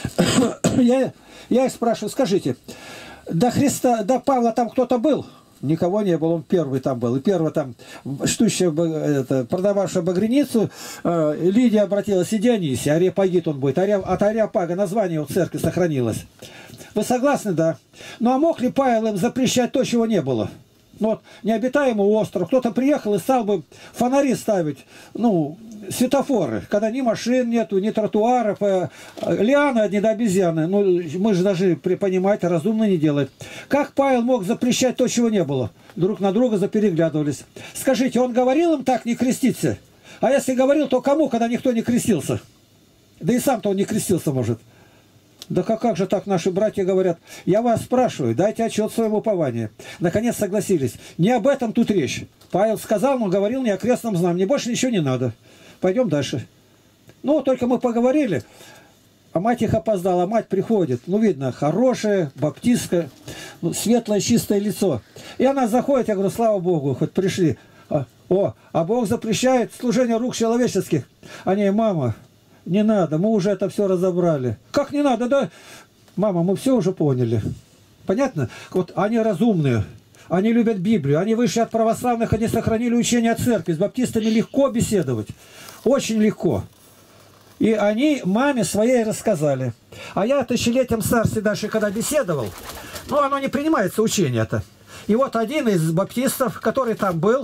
я, я их спрашиваю, скажите, до Христа, до Павла там кто-то был? Никого не было, он первый там был. И первый там, штущая, это, продававшая багряницу, э, Лидия обратилась, и Дионисий, Ареопагит он будет, Аре, от Ареопага название в церкви сохранилось. Вы согласны, да? Ну а мог ли Павел им запрещать то, чего не было? Ну, вот, необитаемый остров, кто-то приехал и стал бы фонари ставить, ну, светофоры, когда ни машин нету, ни тротуаров, э, лианы одни до обезьяны. Ну, мы же даже понимаете, разумно не делает. Как Павел мог запрещать то, чего не было? Друг на друга запереглядывались. Скажите, он говорил им так не креститься? А если говорил, то кому, когда никто не крестился? Да и сам-то он не крестился, может. Да как, как же так наши братья говорят? Я вас спрашиваю, дайте отчет своему упованию. Наконец согласились. Не об этом тут речь. Павел сказал, но говорил не о крестном знамении. Больше ничего не надо. Пойдем дальше. Ну, только мы поговорили. А мать их опоздала. Мать приходит. Ну, видно, хорошая, баптистка, ну, светлое, чистое лицо. И она заходит, я говорю, слава Богу, хоть пришли. А, о, а Бог запрещает служение рук человеческих. А не, мама... Не надо, мы уже это все разобрали. Как не надо, да? Мама, мы все уже поняли. Понятно? Вот они разумные, они любят Библию, они вышли от православных, они сохранили учение о церкви. С баптистами легко беседовать, очень легко. И они маме своей рассказали. А я тысячелетием царстве дальше, когда беседовал, ну, оно не принимается, учение-то. И вот один из баптистов, который там был,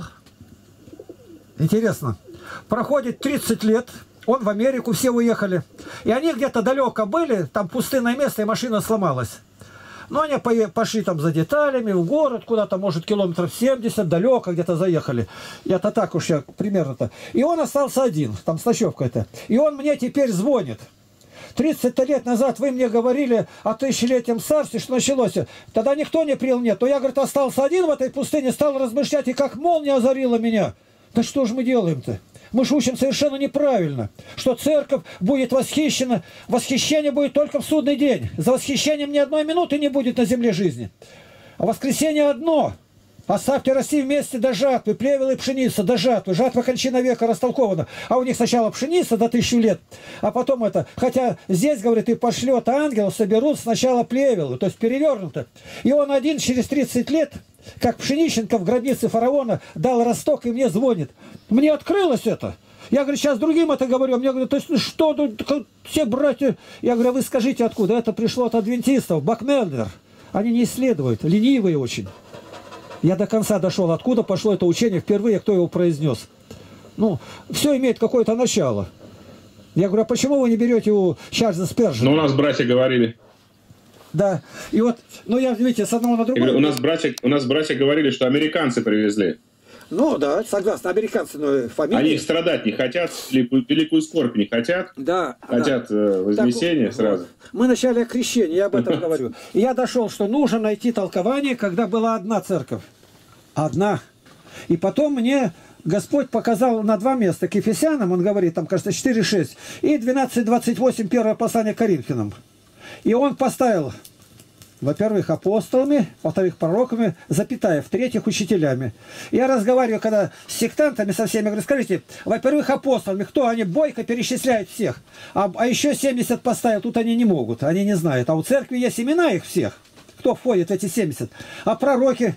интересно, проходит тридцать лет, он в Америку, все уехали. И они где-то далеко были, там пустынное место, и машина сломалась. Но они пошли там за деталями, в город, куда-то, может, километров семьдесят, далеко где-то заехали. Это так уж я примерно-то. И он остался один, там с ночевкой-то. И он мне теперь звонит. тридцать лет назад вы мне говорили о тысячелетнем царстве, что началось. Тогда никто не принял, нет. Но я, говорит, остался один в этой пустыне, стал размышлять, и как молния озарила меня. Да что же мы делаем-то? Мы же учим совершенно неправильно, что церковь будет восхищена. Восхищение будет только в судный день. За восхищением ни одной минуты не будет на земле жизни. А воскресенье одно. Оставьте расти вместе до жатвы, плевел и пшеница до жатвы. Жатва кончина века растолкована. А у них сначала пшеница до тысячи лет, а потом это... Хотя здесь, говорит, и пошлет ангел, соберут сначала плевелы, то есть перевернуто. И он один через тридцать лет, как Пшениченко в гробнице фараона, дал росток и мне звонит. Мне открылось это. Я, говорю, сейчас другим это говорю. Мне говорят, то есть, ну что тут, все братья... Я говорю, вы скажите, откуда? Это пришло от адвентистов, Бакмелдер. Они не исследуют, ленивые очень. Я до конца дошел, откуда пошло это учение, впервые кто его произнес. Ну, все имеет какое-то начало. Я говорю, а почему вы не берете у Чарльза Спержена? Ну, у нас братья говорили. Да, и вот, ну я, видите, с одного на другое... Говорю, у, нас братья, у нас братья говорили, что американцы привезли. Ну, да, согласна, американцы, но фамилии... Они их страдать не хотят, великую скорбь не хотят, да, хотят да. вознесения так, сразу. Мы начали о крещении, я об этом говорю. И я дошел, что нужно найти толкование, когда была одна церковь. Одна. И потом мне Господь показал на два места. К Ефесянам, он говорит, там, кажется, четыре шесть. И двенадцать двадцать восемь, первое послание к Коринфянам. И он поставил, во-первых, апостолами, во-вторых, пророками, запятая, в-третьих, учителями. Я разговариваю, когда с сектантами со всеми, говорю, скажите, во-первых, апостолами, кто они? Бойко перечисляют всех. А, а еще семьдесят поставил, тут они не могут, они не знают. А у церкви есть имена их всех, кто входит в эти семьдесят. А пророки...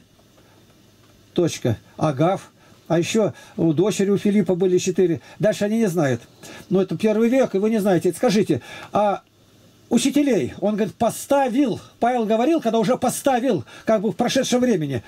Точка. Агав. А еще у дочери у Филиппа были четыре. Дальше они не знают. Но это первый век, и вы не знаете. Скажите, а учителей. Он говорит, поставил. Павел говорил, когда уже поставил, как бы в прошедшем времени.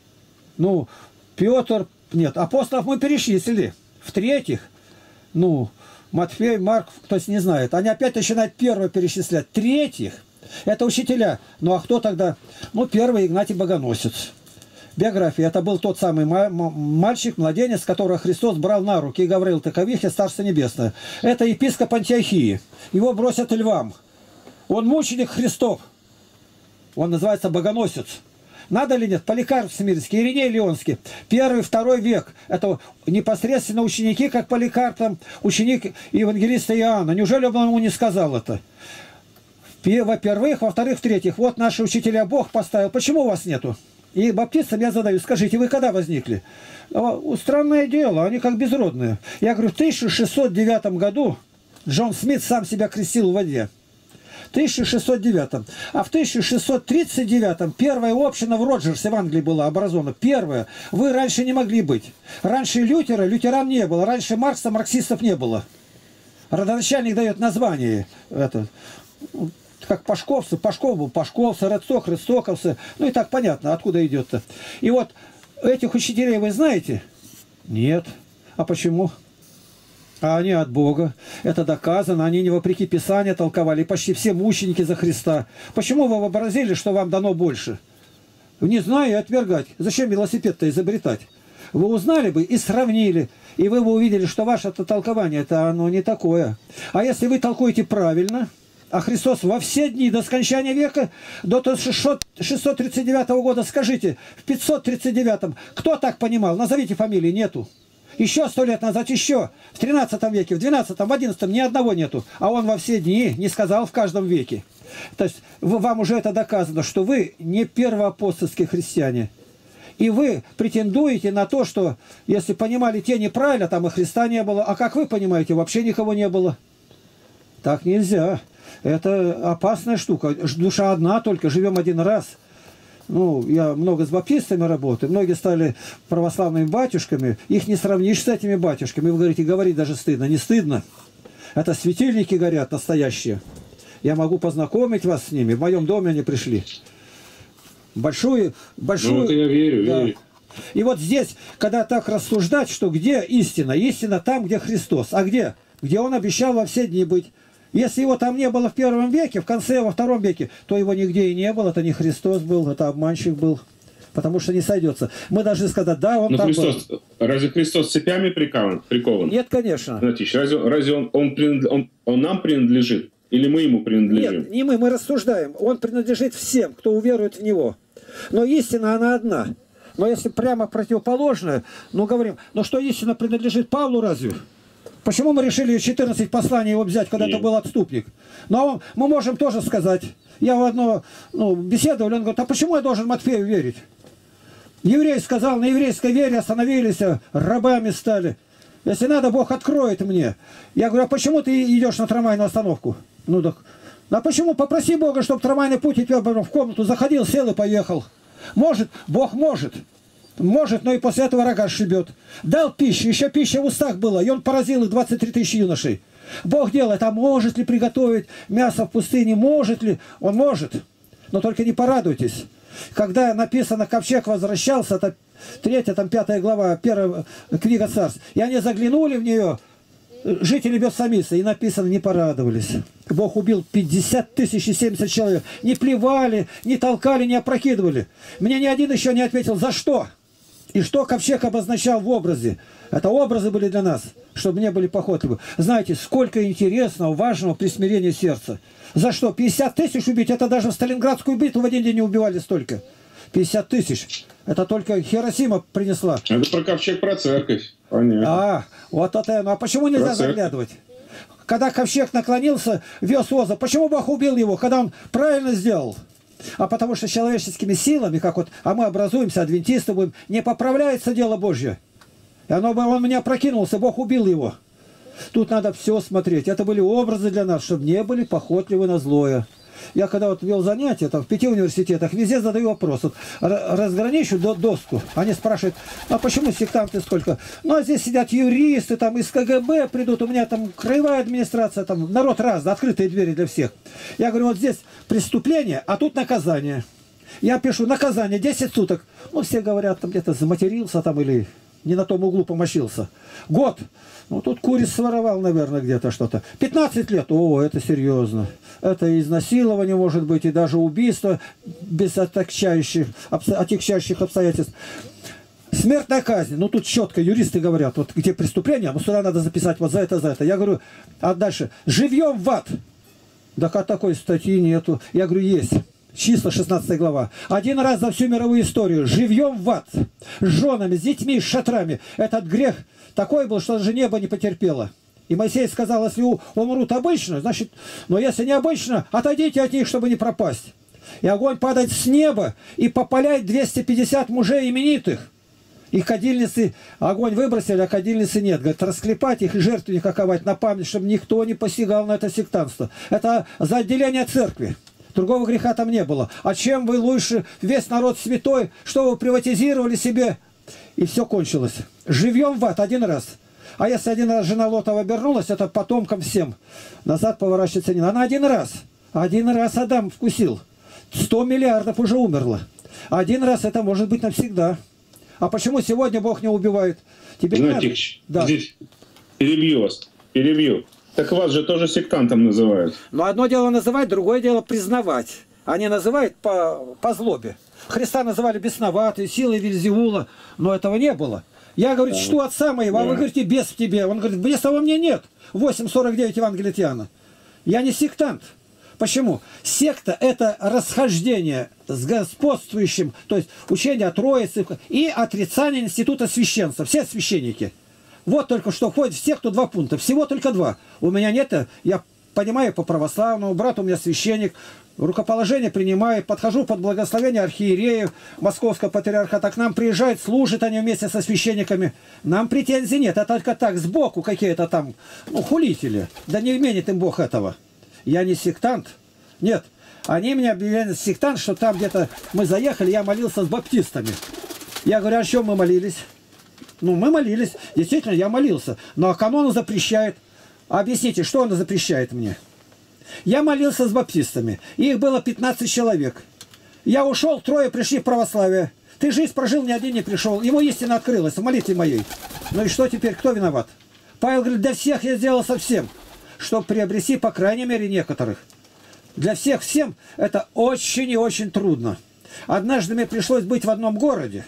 Ну, Петр, нет, апостолов мы перечислили. В-третьих, ну, Матфей, Марк, кто не знает. Они опять начинают первое перечислять. В-третьих, это учителя. Ну, а кто тогда? Ну, первый Игнатий Богоносец. Биография. Это был тот самый мальчик, младенец, которого Христос брал на руки и говорил, такових и Царство Небесное. Это епископ Антиохии. Его бросят львам. Он мученик Христов. Он называется Богоносец. Надо ли нет? Поликарп Смирнский, Ириней Леонский. Первый, второй век. Это непосредственно ученики, как Поликарп, там, ученик евангелиста Иоанна. Неужели он ему не сказал это? Во-первых, во-вторых, в-третьих. Вот наши учителя Бог поставил. Почему у вас нету? И баптистам я задаю, скажите, вы когда возникли? Странное дело, они как безродные. Я говорю, в тысяча шестьсот девятом году Джон Смит сам себя крестил в воде. В тысяча шестьсот девятом. А в тысяча шестьсот тридцать девятом первая община в Роджерсе в Англии была образована. Первая. Вы раньше не могли быть. Раньше Лютера, лютеран не было. Раньше Маркса, марксистов не было. Родоначальник дает название. Это, как Пашковцы, Пашков был, Пашковцы, Редсток, Редстоковцы. Ну и так понятно, откуда идет-то. И вот этих учителей вы знаете? Нет. А почему? А они от Бога. Это доказано. Они не вопреки Писания толковали. Почти все мученики за Христа. Почему вы вообразили, что вам дано больше? Не знаю и отвергать. Зачем велосипед-то изобретать? Вы узнали бы и сравнили. И вы бы увидели, что ваше -то толкование, это оно не такое. А если вы толкуете правильно, а Христос во все дни до скончания века, до шестьсот тридцать девятого года, скажите, в пятьсот тридцать девятом, кто так понимал? Назовите фамилии, нету. Еще сто лет назад, еще. В тринадцатом веке, в двенадцатом, в одиннадцатом ни одного нету. А он во все дни не сказал в каждом веке. То есть вам уже это доказано, что вы не первоапостольские христиане. И вы претендуете на то, что если понимали те неправильно, там и Христа не было. А как вы понимаете, вообще никого не было. Так нельзя. Это опасная штука. Душа одна только, живем один раз. Ну, я много с баптистами работаю. Многие стали православными батюшками. Их не сравнишь с этими батюшками. Вы говорите, говорить даже стыдно. Не стыдно. Это светильники горят настоящие. Я могу познакомить вас с ними. В моем доме они пришли. Большую, большую... Ну, это я верю, да. верю. И вот здесь, когда так рассуждать, что где истина? Истина там, где Христос. А где? Где Он обещал во все дни быть. Если его там не было в первом веке, в конце, во втором веке, то его нигде и не было. Это не Христос был, это обманщик был. Потому что не сойдется. Мы должны сказать, да, он Но там Христос, был. Разве Христос цепями прикован? прикован? Нет, конечно. Знаете, разве, разве он, он, принадлежит, он, он нам принадлежит? Или мы ему принадлежим? Нет, не мы, мы рассуждаем. Он принадлежит всем, кто уверует в него. Но истина, она одна. Но если прямо противоположная, ну говорим, ну что истина принадлежит Павлу разве? Почему мы решили четырнадцать посланий его взять, когда Нет. это был отступник? Но мы можем тоже сказать. Я в одно ну, беседовал, он говорит, а почему я должен Матфею верить? Еврей сказал, на еврейской вере остановились, рабами стали. Если надо, Бог откроет мне. Я говорю, а почему ты идешь на трамвайную остановку? Ну так, а почему? Попроси Бога, чтобы трамвайный путь и тебя в комнату заходил, сел и поехал. Может, Бог может. Может, но и после этого рога сшибет. Дал пищу, еще пища в устах была, и он поразил их двадцать три тысячи юношей. Бог делает, а может ли приготовить мясо в пустыне? Может ли? Он может. Но только не порадуйтесь. Когда написано, ковчег возвращался, это третья, там пятая глава, первая книга Царств, и они заглянули в нее, жители Бет-Самиса, и написано, не порадовались. Бог убил пятьдесят тысяч и семьдесят человек. Не плевали, не толкали, не опрокидывали. Мне ни один еще не ответил, за что? И что ковчег обозначал в образе? Это образы были для нас, чтобы не были похотливы. Знаете, сколько интересного, важного при смирении сердца. За что? пятьдесят тысяч убить? Это даже в Сталинградскую битву в один день не убивали столько. пятьдесят тысяч. Это только Хиросима принесла. Это про ковчег, про церковь. Понятно. А, вот это. Ну а почему нельзя про заглядывать? Когда ковчег наклонился, вез Оза, почему Бог убил его, когда он правильно сделал? А потому что человеческими силами, как вот, а мы образуемся, адвентисты будем, не поправляется дело Божье. И оно, он меня прокинулся, Бог убил его. Тут надо все смотреть. Это были образы для нас, чтобы не были похотливы на злое. Я когда вот вел занятия там, в пяти университетах, везде задаю вопрос. Вот, разграничу до доску. Они спрашивают, а почему сектанты столько? Ну, а здесь сидят юристы, там из ка гэ бэ придут, у меня там краевая администрация, там народ разный, открытые двери для всех. Я говорю, вот здесь преступление, а тут наказание. Я пишу, наказание десять суток. Ну, все говорят, там где-то заматерился там или не на том углу помощился. Год. Ну, тут куриц своровал, наверное, где-то что-то. пятнадцать лет. О, это серьезно. Это изнасилование может быть, и даже убийство без отягчающих, отягчающих обстоятельств. Смертная казнь. Ну, тут четко юристы говорят, вот где преступление, а сюда надо записать вот за это, за это. Я говорю, а дальше, живьем в ад. Да как такой статьи нету. Я говорю, есть. Числа шестнадцатая глава. Один раз за всю мировую историю. Живьем в ад. С женами, с детьми, с шатрами. Этот грех такой был, что даже небо не потерпело. И Моисей сказал, если умрут обычно, значит, но если не обычно, отойдите от них, чтобы не пропасть. И огонь падает с неба и попаляет двести пятьдесят мужей именитых. И кадильницы, огонь выбросили, а кадильницы нет. Говорит, расклепать их и жертвенник оковать на память, чтобы никто не посягал на это сектантство. Это за отделение церкви. Другого греха там не было. А чем вы лучше, весь народ святой, что вы приватизировали себе? И все кончилось. Живьем в ад один раз. А если один раз жена Лотова обернулась, это потомкам всем. Назад поворачиваться не надо. Она один раз. Один раз Адам вкусил. Сто миллиардов уже умерло. Один раз это может быть навсегда. А почему сегодня Бог не убивает? Тебе Знаете, да. Здесь перебью вас. Перебью. Так вас же тоже сектантом называют. Но одно дело называть, другое дело признавать. Они называют по, по злобе. Христа называли бесноватый, силой Вельзевула, но этого не было. Я говорю, да. Чту отца моего, да. А вы говорите, бес в тебе. Он говорит, беса во мне нет. восемь сорок девять Евангелие от Иоанна. Я не сектант. Почему? Секта – это расхождение с господствующим, то есть учение о Троице и отрицание института священства. Все священники. Вот только что входит в секту два пункта. Всего только два. У меня нет, я понимаю по православному, брат у меня священник, рукоположение принимаю, подхожу под благословение архиереев Московского патриархата, к нам приезжают, служат они вместе со священниками. Нам претензий нет, это только так, сбоку какие-то там, ну, хулители. Да не именит им Бог этого. Я не сектант. Нет. Они меня объявляют сектант, что там где-то мы заехали, я молился с баптистами. Я говорю, о чем мы молились? Ну, мы молились. Действительно, я молился. Но канон запрещает. Объясните, что он запрещает мне? Я молился с баптистами. Их было пятнадцать человек. Я ушел, трое пришли в православие. Ты жизнь прожил, ни один не пришел. Ему истина открылась в молитве моей. Ну и что теперь? Кто виноват? Павел говорит, для всех я сделал совсем. Чтобы приобрести, по крайней мере, некоторых. Для всех всем это очень и очень трудно. Однажды мне пришлось быть в одном городе.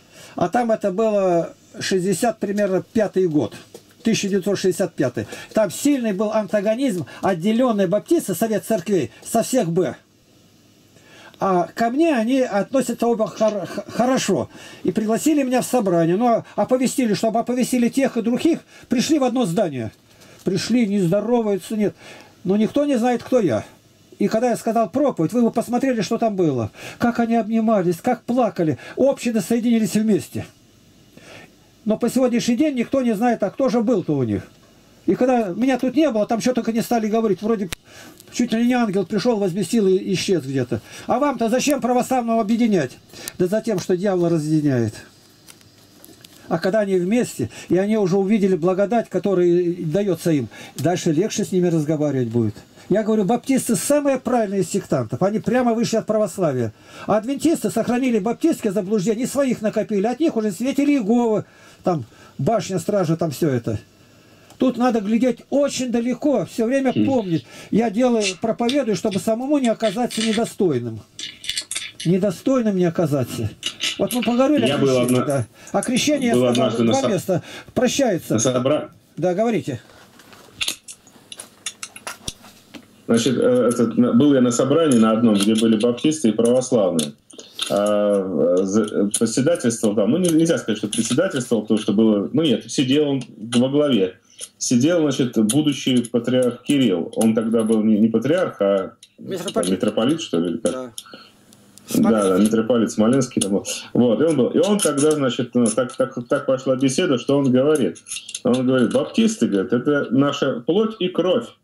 А там это было шестьдесят, примерно, пятый год. тысяча девятьсот шестьдесят пятый. Там сильный был антагонизм, отделенные баптисты, совет церквей, со всех Б. А ко мне они относятся оба хор хорошо. И пригласили меня в собрание. Но оповестили, чтобы оповестили тех и других, пришли в одно здание. Пришли, не здороваются, нет. Но никто не знает, кто я. И когда я сказал проповедь, вы бы посмотрели, что там было. Как они обнимались, как плакали. Общины соединились вместе. Но по сегодняшний день никто не знает, а кто же был-то у них. И когда меня тут не было, там что только не стали говорить. Вроде чуть ли не ангел пришел, возвестил и исчез где-то. А вам-то зачем православного объединять? Да за тем, что дьявол разъединяет. А когда они вместе, и они уже увидели благодать, которая дается им, дальше легче с ними разговаривать будет. Я говорю, баптисты самые правильные из сектантов. Они прямо вышли от православия. А адвентисты сохранили баптистские заблуждения, своих накопили. От них уже свидетели Иеговы, там башня стражи, там все это. Тут надо глядеть очень далеко, все время помнить. Я делаю, проповедую, чтобы самому не оказаться недостойным. Недостойным не оказаться. Вот мы поговорили я о крещении. Одна... Да. О крещении я сказал, два на... места. Прощается. Собра... Да, говорите. Значит, этот, был я на собрании на одном, где были баптисты и православные. А, председательствовал там, ну нельзя сказать, что председательствовал, потому что было, ну нет, сидел он во главе. Сидел, значит, будущий патриарх Кирилл. Он тогда был не, не патриарх, а митрополит, митрополит что ли? Как? Да. Да, да, митрополит Смоленский там был. Вот, и он был. И он тогда, значит, ну, так, так, так пошла беседа, что он говорит. Он говорит, баптисты, говорит, это наша плоть и кровь.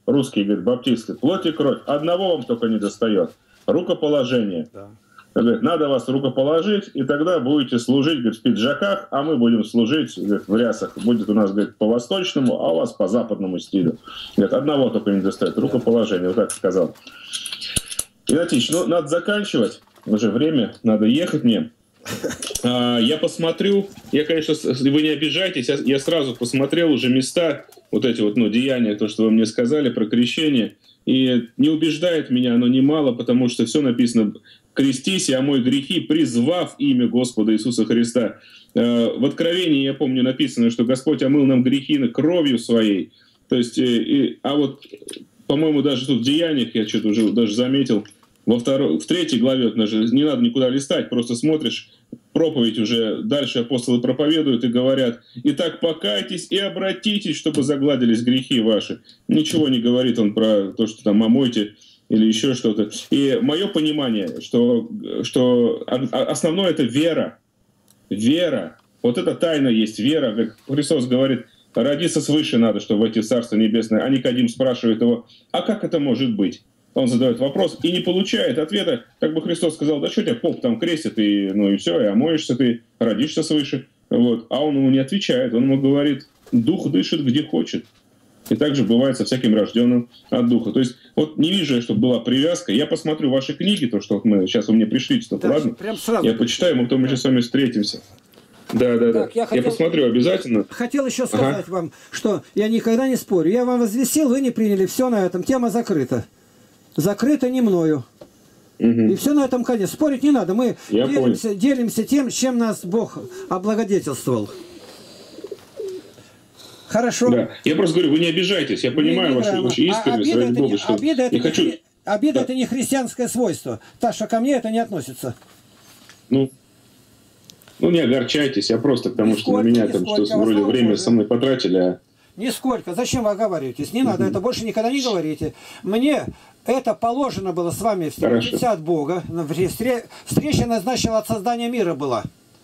русские, говорят, баптисты, плоть и кровь, одного вам только не достает. Рукоположение. Да. Говорит, надо вас рукоположить, и тогда будете служить, говорит, в пиджаках, а мы будем служить, говорит, в рясах. Будет у нас, говорит, по восточному, а у вас по западному стилю. Говорит, одного только не достает. Рукоположение, вот так сказал. Игнатьич, ну, надо заканчивать. Уже время, надо ехать мне. А, я посмотрю, я, конечно, вы не обижайтесь, я, я сразу посмотрел уже места, вот эти вот, ну, деяния, то, что вы мне сказали про крещение. И не убеждает меня оно немало, потому что все написано «крестись и омой грехи, призвав имя Господа Иисуса Христа». В Откровении, я помню, написано, что Господь омыл нам грехи кровью своей. То есть, и, а вот, по-моему, даже тут в Деяниях, я что-то уже даже заметил, во второй, в третьей главе, даже не надо никуда листать, просто смотришь, проповедь уже, дальше апостолы проповедуют и говорят: «Итак, покайтесь и обратитесь, чтобы загладились грехи ваши». Ничего не говорит он про то, что там омойте или еще что-то. И мое понимание, что, что основное — это вера. Вера. Вот эта тайна есть вера. Как Христос говорит, родиться свыше надо, чтобы войти в Царство Небесное. А Никодим спрашивает его: а как это может быть? Он задает вопрос и не получает ответа. Как бы Христос сказал: да что тебя поп там крестит, и, ну и все, и омоешься ты, родишься свыше. Вот. А он ему не отвечает. Он ему говорит: дух дышит где хочет. И также бывает со всяким рожденным от духа. То есть вот не вижу я, чтобы была привязка. Я посмотрю ваши книги, то, что вот мы сейчас вы мне пришлите, то, да, ладно? Прям сразу я почитаю, мы потом еще с вами встретимся. Да, да, так, да. Я, хотел, я посмотрю обязательно. Хотел еще сказать ага. вам, что я никогда не спорю. Я вам возвестил, вы не приняли. Все на этом. Тема закрыта. Закрыто не мною. Угу. И все на этом конец. Спорить не надо. Мы делимся, делимся тем, чем нас Бог облагодетельствовал. Хорошо. Да. Я просто говорю, вы не обижайтесь. Я понимаю вашу, вашу искренность. А, обида, это, что обида, это, не хочу... не, обида да. это не христианское свойство. Так что ко мне это не относится. Ну, ну не огорчайтесь. Я просто потому, нисколько, что на меня там что вроде время со мной потратили, а... Нисколько. Зачем вы оговариваетесь? Не надо, это больше никогда не говорите. Мне это положено было с вами встретиться от Бога. Встреча назначена от создания мира была.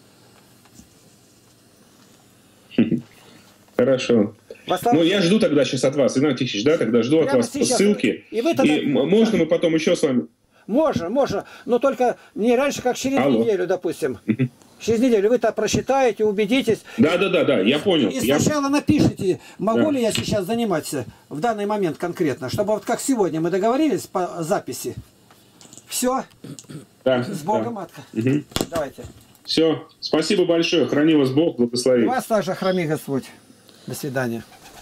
Хорошо. Ну, я жду тогда сейчас от вас, Игнат Тихонович, да, тогда жду Прямо от вас сейчас. ссылки. И, вы тогда... и можно мы потом еще с вами... Можно, можно, но только не раньше, как через Алло. неделю, допустим. Через неделю вы-то просчитаете, убедитесь. Да, да, да, да, я понял. И сначала я... напишите, могу да. ли я сейчас заниматься в данный момент конкретно, чтобы вот как сегодня мы договорились по записи. Все. Да, с Богом, да. матка. Угу. Давайте. Все, спасибо большое, храни вас Бог, благослови. И вас также храни Господь. До свидания.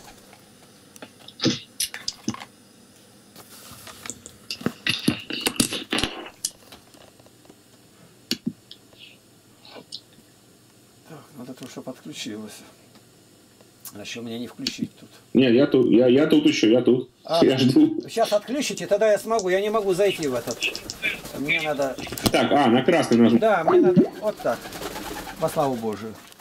Так, надо то, чтобы подключилось. Иначе у меня не включить тут. Не, я тут, я, я тут еще, я тут. А, я жду. Сейчас отключите, тогда я смогу. Я не могу зайти в этот. Мне надо... Так, а, на красный нажму. Да, мне надо вот так. Во славу Божию.